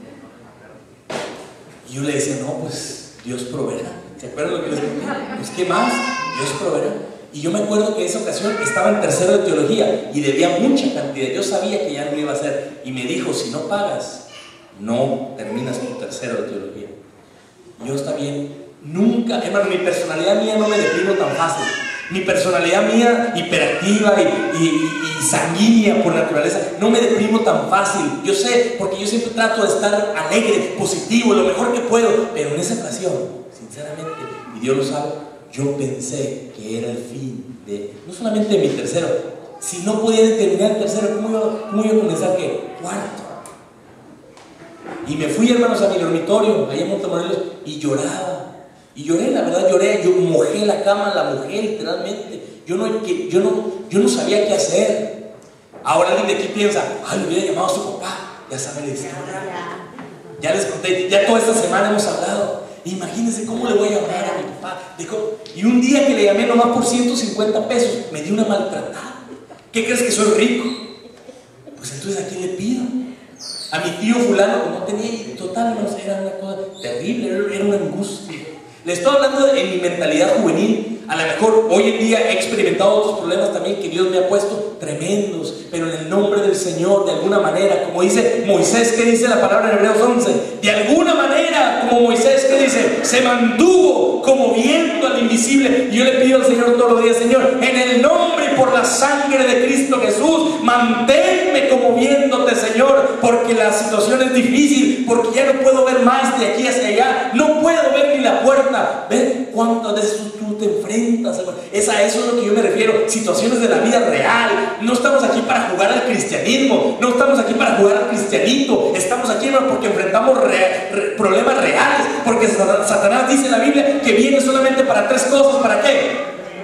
Y yo le decía, no, pues Dios proveerá. ¿Se acuerdan lo que les conté? Pues ¿qué más? Dios proveerá. Y yo me acuerdo que esa ocasión estaba en tercero de teología y debía mucha cantidad. Yo sabía que ya no lo iba a hacer. Y me dijo, si no pagas, no terminas tu tercero de teología. Y yo, está bien. Nunca, hermano, mi personalidad mía no me deprimo tan fácil. Mi personalidad mía, hiperactiva y sanguínea por naturaleza, no me deprimo tan fácil. Yo sé, porque yo siempre trato de estar alegre, positivo, lo mejor que puedo. Pero en esa ocasión, sinceramente, y Dios lo sabe, yo pensé que era el fin de, no solamente de mi tercero. Si no podía terminar el tercero, ¿cómo iba a comenzar qué? Cuarto. Y me fui, hermanos, a mi dormitorio, allá en Montemorelos, y lloraba. Y lloré, la verdad lloré, yo mojé la cama, la mojé literalmente. Yo no sabía qué hacer. Ahora alguien de aquí piensa, ay, le hubiera llamado a su papá. Ya sabe la historia. Ya les conté, ya toda esta semana hemos hablado. Imagínense cómo le voy a llamar a mi papá. Dijo, y un día que le llamé nomás por 150 pesos, me dio una maltratada. ¿Qué crees, que soy rico? Pues entonces, ¿a quién le pido? A mi tío fulano, que no tenía, y total, hermanos, era una cosa terrible, era una angustia. Le estoy hablando en mi mentalidad juvenil. A lo mejor hoy en día he experimentado otros problemas también que Dios me ha puesto tremendos, pero en el nombre del Señor, de alguna manera, como dice Moisés, que dice la palabra en Hebreos 11, de alguna manera, como Moisés, que dice, se mantuvo como viento al invisible. Y yo le pido al Señor todos los días, Señor, en el nombre y por la sangre de Cristo Jesús, manténme como viéndote, Señor, porque la situación es difícil, porque ya no puedo ver más de aquí hacia allá, no puedo ver ni la puerta. ¿Ven cuántas veces tú te enfrentas? A eso es lo que yo me refiero, situaciones de la vida real. No estamos aquí para jugar al cristianismo, no estamos aquí para jugar al cristianito, estamos aquí, hermano, porque enfrentamos problemas reales, porque Satanás dice en la Biblia que viene solamente para tres cosas. ¿Para qué?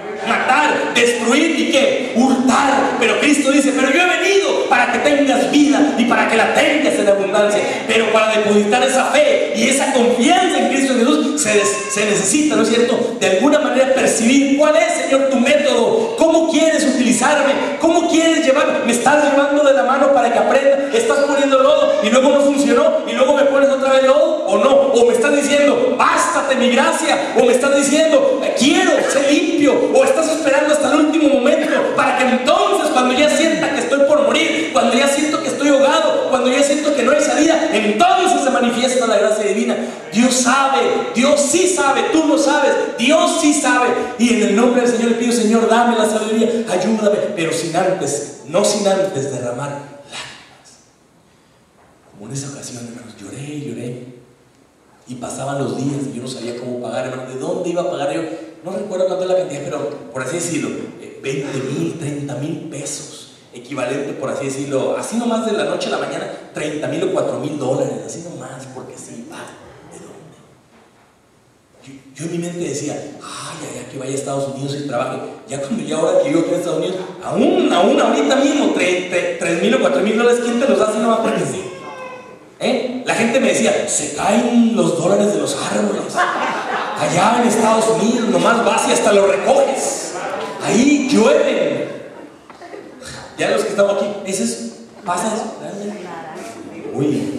Matar, destruir y ¿qué? Hurtar. Pero Cristo dice, pero yo he venido para que tengas vida y para que la tengas en abundancia. Pero para depositar esa fe y esa confianza en Cristo Jesús se necesita, ¿no es cierto?, de alguna manera percibir cuál es, Señor, tu método, cómo quieres utilizarme, cómo quieres llevarme. Me estás llevando de la mano para que aprenda, estás poniendo lodo y luego no funcionó y luego me pones otra vez lodo, o no, o me estás diciendo, bástate mi gracia, o me estás diciendo, quiero ser limpio, o estás esperando hasta el último momento para que entonces, cuando ya sienta que estoy por morir, cuando ya siento que estoy ahogado, cuando ya siento que no hay salida, entonces se manifiesta la gracia divina. Dios sabe, Dios sí sabe, tú no sabes, Dios sí sabe. Y en el nombre del Señor le pido, Señor, dame la sabiduría, ayúdame, pero no sin antes derramar lágrimas. Como en esa ocasión, hermanos, lloré. Y pasaban los días y yo no sabía cómo pagar, hermano. ¿De dónde iba a pagar yo? No recuerdo cuánto es la cantidad, pero por así decirlo, 20,000, 30,000 pesos. Equivalente, por así decirlo, así nomás de la noche a la mañana, 30,000 o 4,000 dólares. Así nomás, porque sí, ¿de dónde? Yo en mi mente decía, ya que vaya a Estados Unidos y trabaje. Ya ahora que yo aquí en Estados Unidos, aún ahorita mismo, 3,000 o 4,000 dólares, ¿quién te los hace nomás porque sí? La gente me decía, se caen los dólares de los árboles allá en Estados Unidos, nomás vas y hasta lo recoges, ahí llueven. Ya los que estamos aquí, pasa eso. Uy,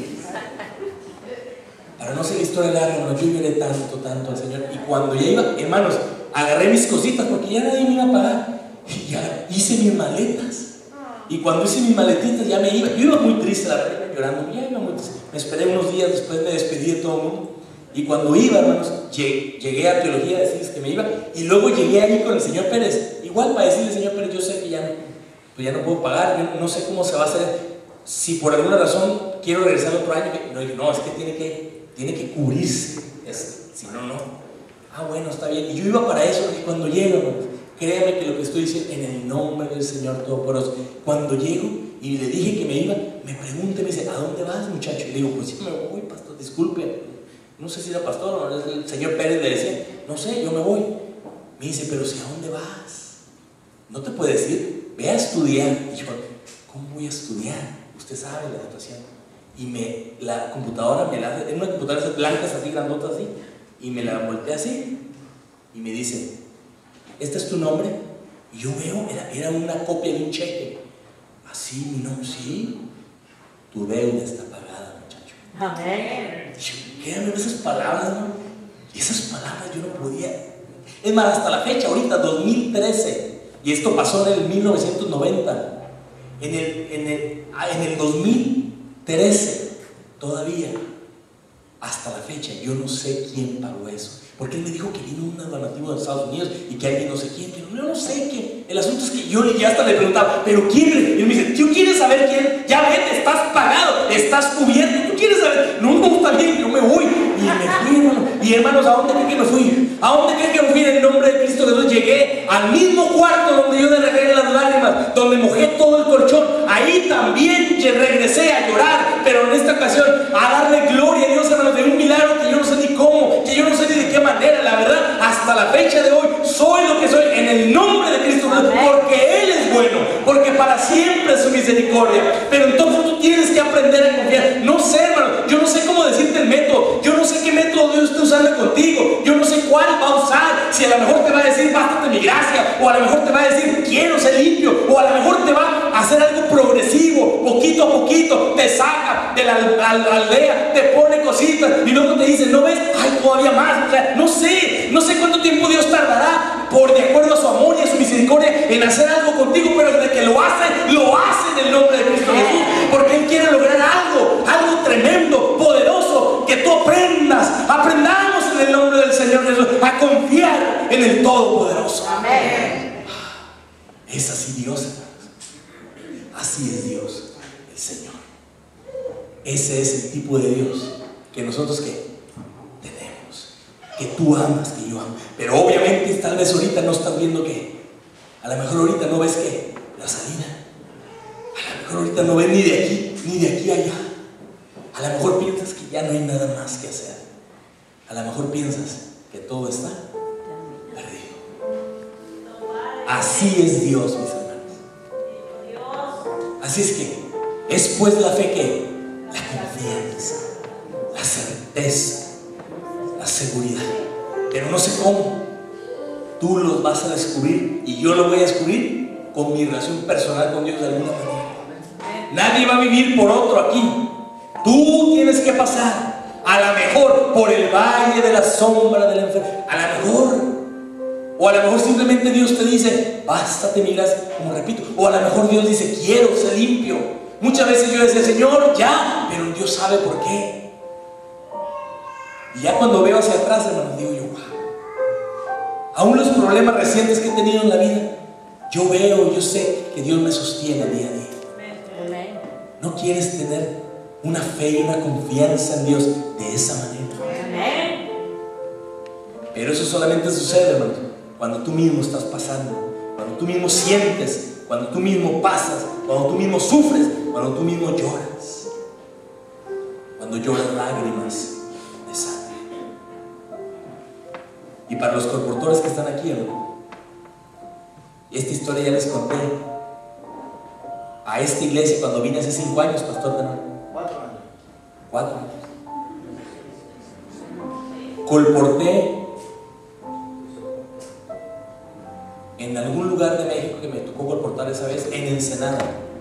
para no ser historia larga, hermano, yo lloré tanto al Señor. Y cuando ya iba, hermanos, agarré mis cositas porque ya nadie me iba a pagar, y ya hice mis maletas. Y cuando hice mis maletitas ya me iba. Yo iba muy triste, la verdad, llorando. Ya iba muy triste. Me esperé unos días, después me despedí de todo el mundo. Y cuando iba, hermanos, llegué a teología a decirles que me iba. Y luego llegué allí con el señor Pérez. Igual para decirle, señor Pérez, yo sé que ya no puedo pagar. Yo no sé cómo se va a hacer. Si por alguna razón quiero regresar otro año. No, es que tiene que cubrirse. Si no. Bueno, está bien. Y yo iba para eso. Y cuando llego, hermanos, créame que lo que estoy diciendo en el nombre del Señor Todopoderoso. Cuando llego y le dije que me iba, me pregunta y me dice, ¿a dónde vas, muchacho? Y le digo, pues yo me voy, pastor, disculpe. No sé si era pastor o el señor Pérez le decía, no sé, yo me voy. Me dice, pero si, ¿a dónde vas? No te puede decir, ve a estudiar. Y yo, ¿cómo voy a estudiar? Usted sabe la situación. Y la computadora me la hace, en una computadora esas blancas así, grandotas así, y me la voltea así, y me dice, ¿este es tu nombre? Y yo veo, era una copia de un cheque. Así, mi nombre, sí. Tu deuda está pagada, muchacho. Amén. Quédame esas palabras, ¿no? Y esas palabras yo no podía. Es más, hasta la fecha, ahorita, 2013. Y esto pasó en el 1990. En el 2013, todavía, hasta la fecha, yo no sé quién pagó eso. Porque él me dijo que vino un donativo de Estados Unidos y que alguien no sé quién. Pero yo no sé quién. El asunto es que yo ya hasta le preguntaba, ¿pero quién? Y él me dice, ¿tú quieres saber quién? Ya vete, estás pagado, estás cubierto. ¿Tú quieres saber? No, está bien, yo me voy. Y me fui, hermano. Y hermanos, ¿a dónde creen que me fui? ¿A dónde creen que me fui? En el nombre de Cristo Jesús. Llegué al mismo cuarto donde yo derramé las lágrimas, donde mojé todo el colchón. Ahí también regresé a llorar, pero en esta ocasión a darle gloria a Dios, hermanos, de un milagro que yo no sé ni cómo, que yo no sé ni de qué manera. La verdad, hasta la fecha de hoy soy lo que soy en el nombre de Cristo Jesús, porque Él es bueno, porque para siempre su misericordia. misericordia. Pero entonces tú tienes que aprender a confiar. No sé, hermano, yo no sé cómo decirte el método. Yo no sé qué método Dios está usando contigo. Yo no sé cuál va a usar. Si a lo mejor te va a decir, bástate mi gracia. O a lo mejor te va a decir, quiero ser limpio. O a lo mejor te va a hacer algo progresivo, poquito a poquito. Te saca de la aldea, te pone cositas y luego te dice, ¿no ves? Hay todavía más. O sea, no sé cuánto tiempo Dios tardará, por de acuerdo a su amor y a su misericordia, en hacer algo contigo, pero desde que lo hace en el nombre de Cristo Jesús, porque Él quiere lograr algo tremendo, poderoso, que tú aprendamos en el nombre del Señor Jesús a confiar en el Todopoderoso. Amén. Es así Dios, hermanos. Así es Dios, el Señor. Ese es el tipo de Dios que nosotros tenemos, que tú amas, que yo amo. Pero obviamente tal vez ahorita no estás viendo que, a lo mejor ahorita no ves que la salida, a lo mejor ahorita no ves ni de aquí a allá. A lo mejor piensas que ya no hay nada más que hacer. A lo mejor piensas que todo está perdido. Así es Dios, mis hermanos. Así es que es pues la fe que la confianza, la certeza, la seguridad. Pero no sé cómo. Tú los vas a descubrir y yo lo voy a descubrir con mi relación personal con Dios de alguna manera. Nadie va a vivir por otro aquí. Tú tienes que pasar, a lo mejor por el valle de la sombra de la enfermedad, a lo mejor, o a lo mejor simplemente Dios te dice, bástate mi gracia, como repito, o a lo mejor Dios dice, quiero ser limpio. Muchas veces yo decía, Señor, ya, pero Dios sabe por qué. Y ya cuando veo hacia atrás, hermano, digo yo, wow. Aún los problemas recientes que he tenido en la vida, yo veo, yo sé que Dios me sostiene día a día. ¿No quieres tener una fe y una confianza en Dios de esa manera? Pero eso solamente sucede, hermano, cuando tú mismo estás pasando, cuando tú mismo sientes, cuando tú mismo pasas, cuando tú mismo sufres, cuando tú mismo lloras, cuando lloras lágrimas de sangre. Y para los colportores que están aquí, hermano, esta historia ya les conté. A esta iglesia cuando vine hace 5 años, pastor, 4 años. Colporté en algún lugar de México que me tocó colportar esa vez, en Ensenada.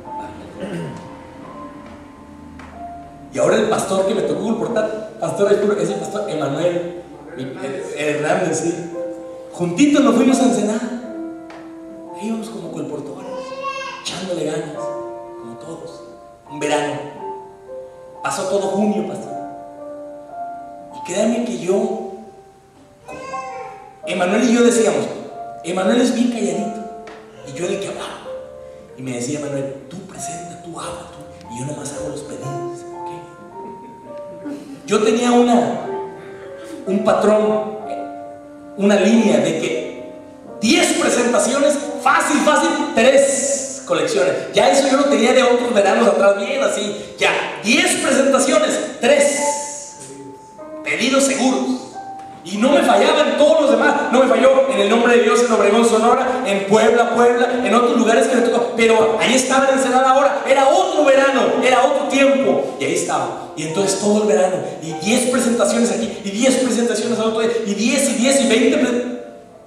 Y ahora el pastor que me tocó colportar, pastor es el pastor Emanuel Hernández, sí. Juntitos nos fuimos a Ensenada. Ahí íbamos como colportores, echándole ganas, como todos. Un verano. Pasó todo junio, pastor. Y créanme que yo, Emanuel y yo decíamos, Emanuel es bien calladito y yo era el que hablaba. Y me decía Emanuel, tú presenta, tú habla, tú. Y yo nomás hago los pedidos. ¿Okay? Yo tenía un patrón, una línea de que 10 presentaciones, fácil, 3 colecciones. Ya eso yo lo tenía de otros veranos atrás, bien así. Ya, 10 presentaciones, 3 pedidos seguros. Y no me fallaba en todos los demás. No me falló en el nombre de Dios en Obregón, Sonora, en Puebla, en otros lugares que me tocó. Pero ahí estaba en Ensenada ahora. Era otro verano, era otro tiempo. Y ahí estaba. Y entonces todo el verano. Y 10 presentaciones aquí. Y 10 presentaciones al otro día. Y 10 y 20 presentaciones.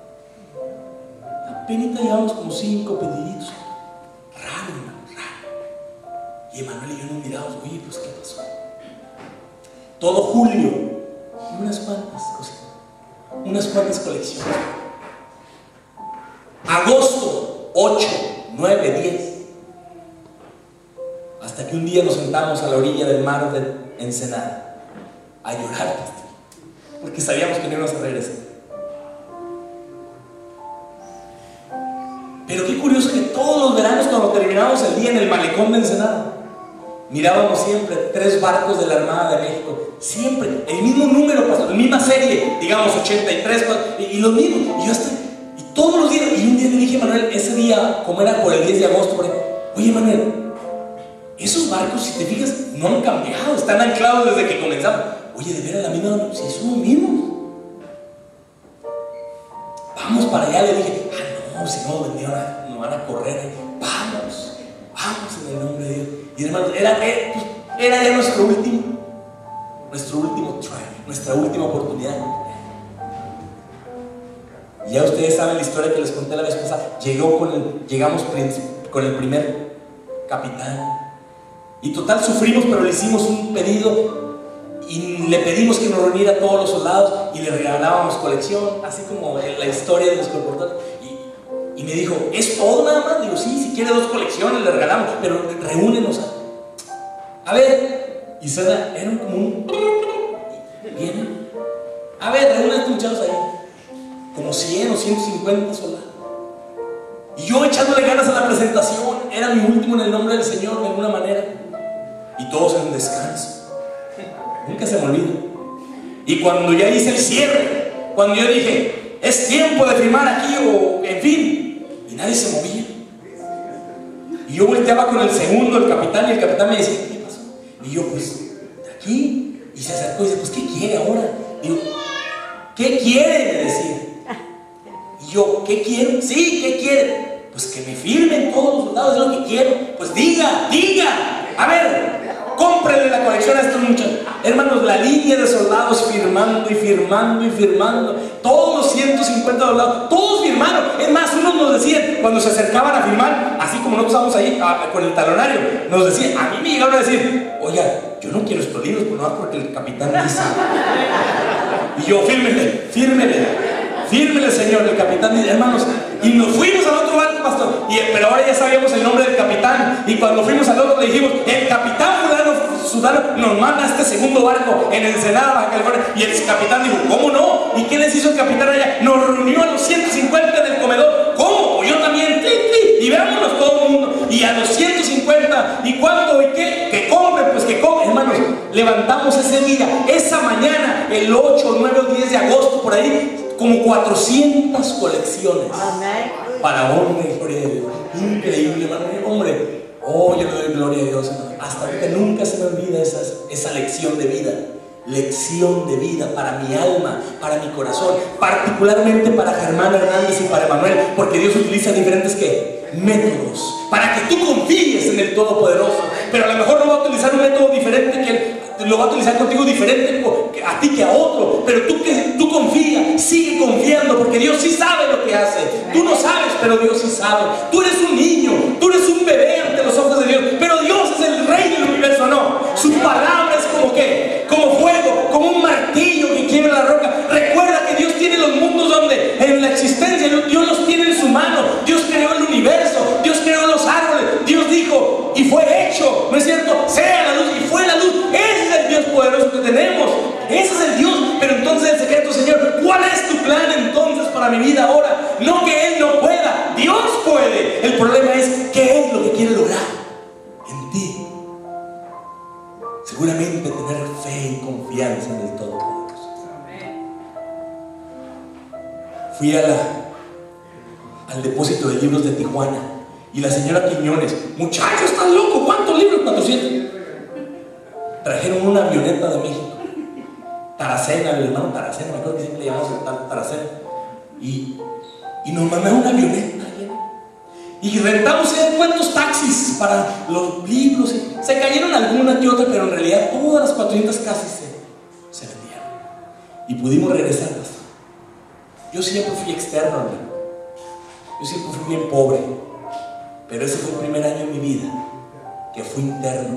Apenas llevamos como 5 pediditos. Raro, hermano, raro. Y Emanuel y yo nos miramos. Oye, pues ¿qué pasó? Todo julio. Y unas cuantas cosas. Unas cuantas colecciones. Agosto 8, 9, 10. Hasta que un día nos sentamos a la orilla del mar de Ensenada a llorar, porque sabíamos que no íbamos a regresar. Pero qué curioso que todos los veranos, cuando terminábamos el día en el malecón de Ensenada, mirábamos siempre 3 barcos de la Armada de México. Siempre, el mismo número, la misma serie, digamos 83, y los mismos. Y yo y todos los días, y un día le dije a Manuel, ese día, como era por el 10 de agosto, oye Manuel, esos barcos, si te fijas, no han cambiado, están anclados desde que comenzamos. Oye, de veras la misma, si son los mismos. Vamos para allá, le dije, no, si no, nos van a correr, vamos. Vamos en el nombre de Dios. Y hermanos, era ya nuestro último try, nuestra última oportunidad. Y ya ustedes saben la historia que les conté la vez pasada. Llegamos con el primer capitán. Y total sufrimos, pero le hicimos un pedido. Y le pedimos que nos reuniera a todos los soldados y le regalábamos colección, así como en la historia de los colportores. Y me dijo, ¿es todo nada más? Digo, sí, si quiere 2 colecciones le regalamos, pero reúnenos a ver. Y suena, era como un... Vienen. A ver, reúnen a estos muchachos ahí. Como 100 o 150 soldados. Y yo echándole ganas a la presentación. Era mi último en el nombre del Señor, de alguna manera. Y todos en descanso. Nunca se me olvida. Y cuando ya hice el cierre, cuando yo dije, es tiempo de firmar aquí, o en fin, y nadie se movía. Y yo volteaba con el segundo, el capitán, y el capitán me decía, ¿qué pasó? Y yo, pues, de aquí. Y se acercó y dice, pues, ¿qué quiere ahora? Digo, ¿qué quiere? Me decía. Y yo, ¿qué quiero? Sí, ¿qué quiere? Pues que me firmen todos los soldados, es lo que quiero. Pues diga. A ver, cómprenle la colección a estos muchachos. Hermanos, la línea de soldados firmando y firmando y firmando. Todos los 150 soldados, todos firmaron. Es más, unos nos decían, cuando se acercaban a firmar, así como nosotros estábamos ahí con el talonario, nos decían, a mí me llegaron a decir, oiga, yo no quiero estos libros, pues no, porque el capitán dice. Y yo, fírmele, señor, el capitán dice, hermanos. Y nos fuimos al otro barco, pastor. Pero ahora ya sabíamos el nombre del capitán. Y cuando fuimos al otro le dijimos, el capitán Sudano nos manda a este segundo barco en Ensenada, Baja California. Y el capitán dijo, ¿cómo no? ¿Y qué les hizo el capitán allá? Nos reunió a los 150 del comedor. ¿Cómo? Pues yo también. Y veámonos todo el mundo. Y a los 150. ¿Y cuánto? ¿Y qué? Que compren, pues que compren. Hermanos, levantamos ese día, esa mañana, el 8, 9 o 10 de agosto, por ahí, como 400 colecciones. Amén. Para honra y gloria de Dios. Increíble, hermano. Hombre, yo le doy gloria a Dios, hermano. Hasta ahorita nunca se me olvida esa lección de vida. Lección de vida para mi alma, para mi corazón, particularmente para Germán Hernández y para Emanuel, porque Dios utiliza diferentes métodos para que tú confíes en el Todopoderoso. Pero a lo mejor no va a utilizar un método diferente que él. Lo va a utilizar contigo diferente a ti que a otro. Pero tú confía, sigue confiando, porque Dios sí sabe lo que hace. Tú no sabes, pero Dios sí sabe. Tú eres un niño, tú eres un bebé ante los ojos de Dios, pero Dios es el rey del universo, no. Su palabra es como ¿qué? Como fuego, como un martillo que quiebra la roca. Recuerda que Dios tiene los mundos donde en la existencia Dios los tiene en su mano. Dios creó el universo, Dios creó los árboles. Dios dijo y fue hecho, ¿no es cierto? Sea la luz y fue la luz. Ese es el Dios poderoso que tenemos. Ese es el Dios. Pero entonces el secreto, Señor, ¿cuál es tu plan entonces para mi vida ahora? No que Él no pueda, Dios puede. El problema es qué es lo que quiere lograr en ti. Seguramente tener fe y confianza en el Todopoderoso. Fui al depósito de libros de Tijuana y la señora Quiñones, muchacho, estás loco, ¿cuántos libros? 400. Trajeron una avioneta de México, Taracena, el hermano Taracena, me acuerdo que siempre le llamamos Taracena, y nos mandaron una avioneta y rentamos cuantos taxis para los libros. Se cayeron algunas que otras, pero en realidad todas las 400 casi se vendieron y pudimos regresar. Yo siempre fui externo, hermano. Yo siempre fui bien pobre, pero ese fue el primer año en mi vida que fui interno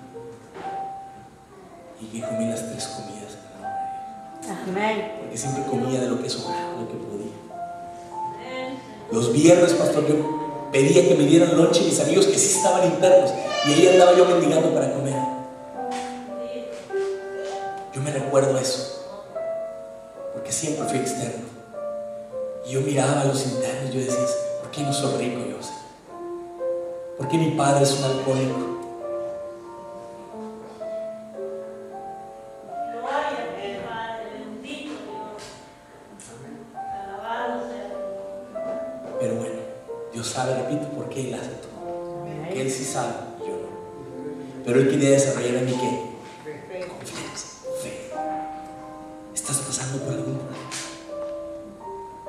y que comí las 3 comidas. Amén. Porque siempre comía de lo que sobraba, lo que podía. Los viernes, pastor, yo pedía que me dieran lonche mis amigos que sí estaban internos, y ahí andaba yo mendigando para comer. Yo me recuerdo eso, porque siempre fui externo. Y yo miraba a los internos, yo decía, ¿por qué no soy rico yo? ¿Por qué mi padre es un alcohólico? Pero bueno, Dios sabe, repito, por qué Él hace todo. Que Él sí sabe y yo no. Pero Él quería desarrollar en mí ¿qué? Confianza, fe. ¿Estás pasando por algún problema?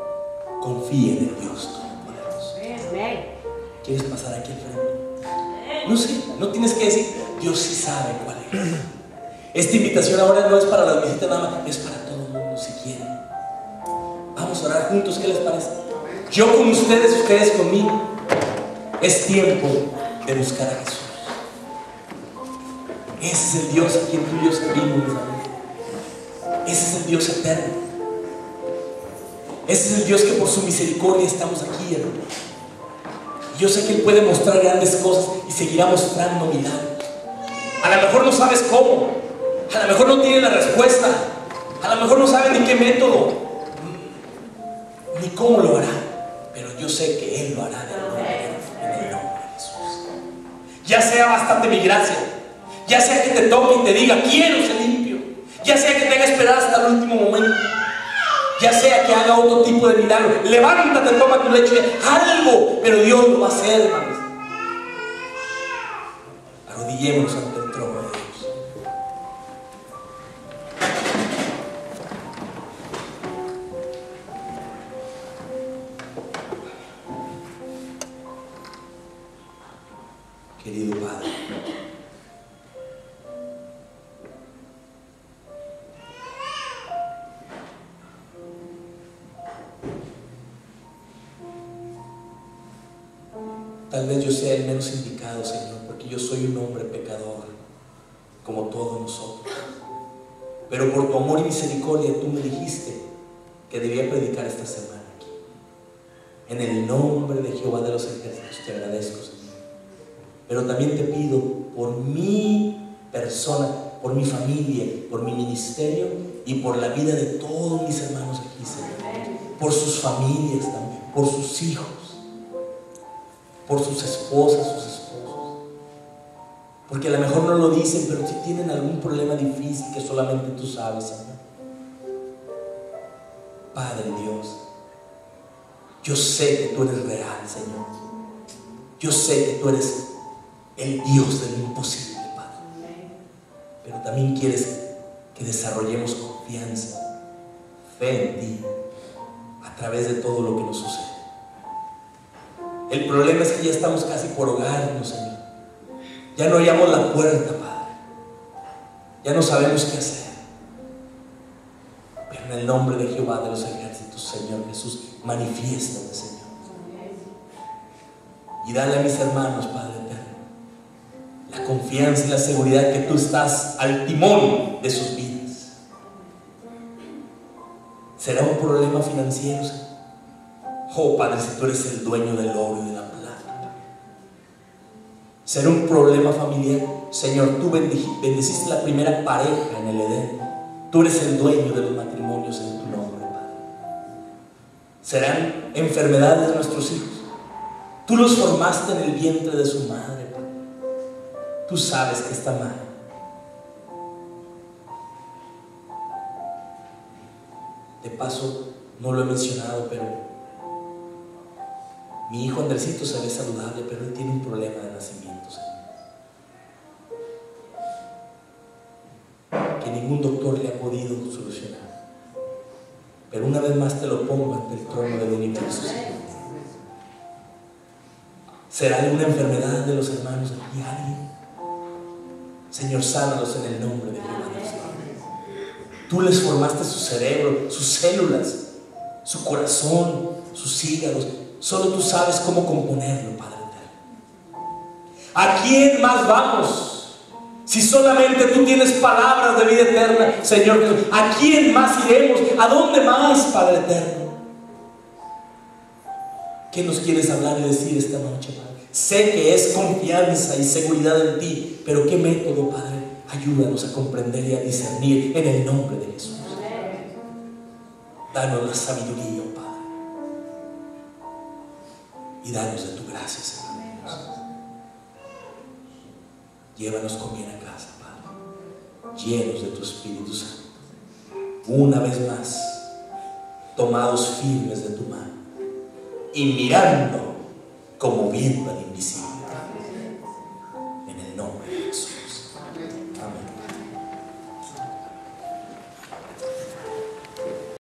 Confía en el Dios Todopoderoso. ¿Quieres pasar aquí al frente? No tienes que decir, Dios sí sabe cuál es. Esta invitación ahora no es para las visitas nada más, es para todo el mundo si quieren. Vamos a orar juntos, ¿qué les parece? Yo con ustedes, ustedes conmigo. Es tiempo de buscar a Jesús. Ese es el Dios a quien tú y yo servimos, mis amigos. Ese es el Dios eterno. Ese es el Dios que por su misericordia estamos aquí, hermano. Yo sé que Él puede mostrar grandes cosas y seguirá mostrando milagros. A lo mejor no sabes cómo, a lo mejor no tienes la respuesta, a lo mejor no sabes ni qué método, ni cómo lo hará, pero yo sé que Él lo hará en el nombre de Jesús. Ya sea bastante mi gracia, ya sea que te toque y te diga quiero ser limpio, ya sea que tenga que esperar hasta el último momento, ya sea que haga otro tipo de milagro, levántate, toma tu leche, algo, pero Dios lo va a hacer, hermanos. Arrodillémonos ante el trono de Dios. Querido Padre, tal vez yo sea el menos indicado, Señor, porque yo soy un hombre pecador, como todos nosotros. Pero por tu amor y misericordia tú me dijiste que debía predicar esta semana aquí. En el nombre de Jehová de los ejércitos te agradezco, Señor. Pero también te pido por mi persona, por mi familia, por mi ministerio y por la vida de todos mis hermanos aquí, Señor. Por sus familias también, por sus hijos, por sus esposas, sus esposos. Porque a lo mejor no lo dicen, pero si tienen algún problema difícil que solamente tú sabes, Señor. Padre Dios, yo sé que tú eres real, Señor. Yo sé que tú eres el Dios del imposible, Padre. Pero también quieres que desarrollemos confianza, fe en ti, a través de todo lo que nos sucede. El problema es que ya estamos casi por ahogarnos, Señor. Ya no hallamos la puerta, Padre. Ya no sabemos qué hacer. Pero en el nombre de Jehová de los ejércitos, Señor Jesús, manifiéstate, Señor. Y dale a mis hermanos, Padre eterno, la confianza y la seguridad que tú estás al timón de sus vidas. ¿Será un problema financiero, Señor? Oh, Padre, si tú eres el dueño del oro y de la plata. ¿Será un problema familiar? Señor, tú bendeciste la primera pareja en el Edén. Tú eres el dueño de los matrimonios en tu nombre, Padre. ¿Serán enfermedades de nuestros hijos? Tú los formaste en el vientre de su madre, Padre. Tú sabes que está mal. De paso, no lo he mencionado, pero mi hijo Andresito se ve saludable, pero él tiene un problema de nacimiento, Señor, que ningún doctor le ha podido solucionar. Pero una vez más te lo pongo ante el trono del universo, Señor. ¿Será alguna enfermedad de los hermanos aquí? ¿Alguien? Señor, sánalos en el nombre de Jehová de los ejércitos. Tú les formaste su cerebro, sus células, su corazón, sus hígados. Solo tú sabes cómo componerlo, Padre eterno. ¿A quién más vamos? Si solamente tú tienes palabras de vida eterna, Señor Jesús. ¿A quién más iremos? ¿A dónde más, Padre eterno? ¿Qué nos quieres hablar y decir esta noche, Padre? Sé que es confianza y seguridad en ti, pero ¿qué método, Padre? Ayúdanos a comprender y a discernir en el nombre de Jesús. Danos la sabiduría, Padre. Y danos de tu gracia, Señor. Llévanos con bien a casa, Padre, llenos de tu Espíritu Santo. Una vez más, tomados firmes de tu mano y mirando como viendo al invisible.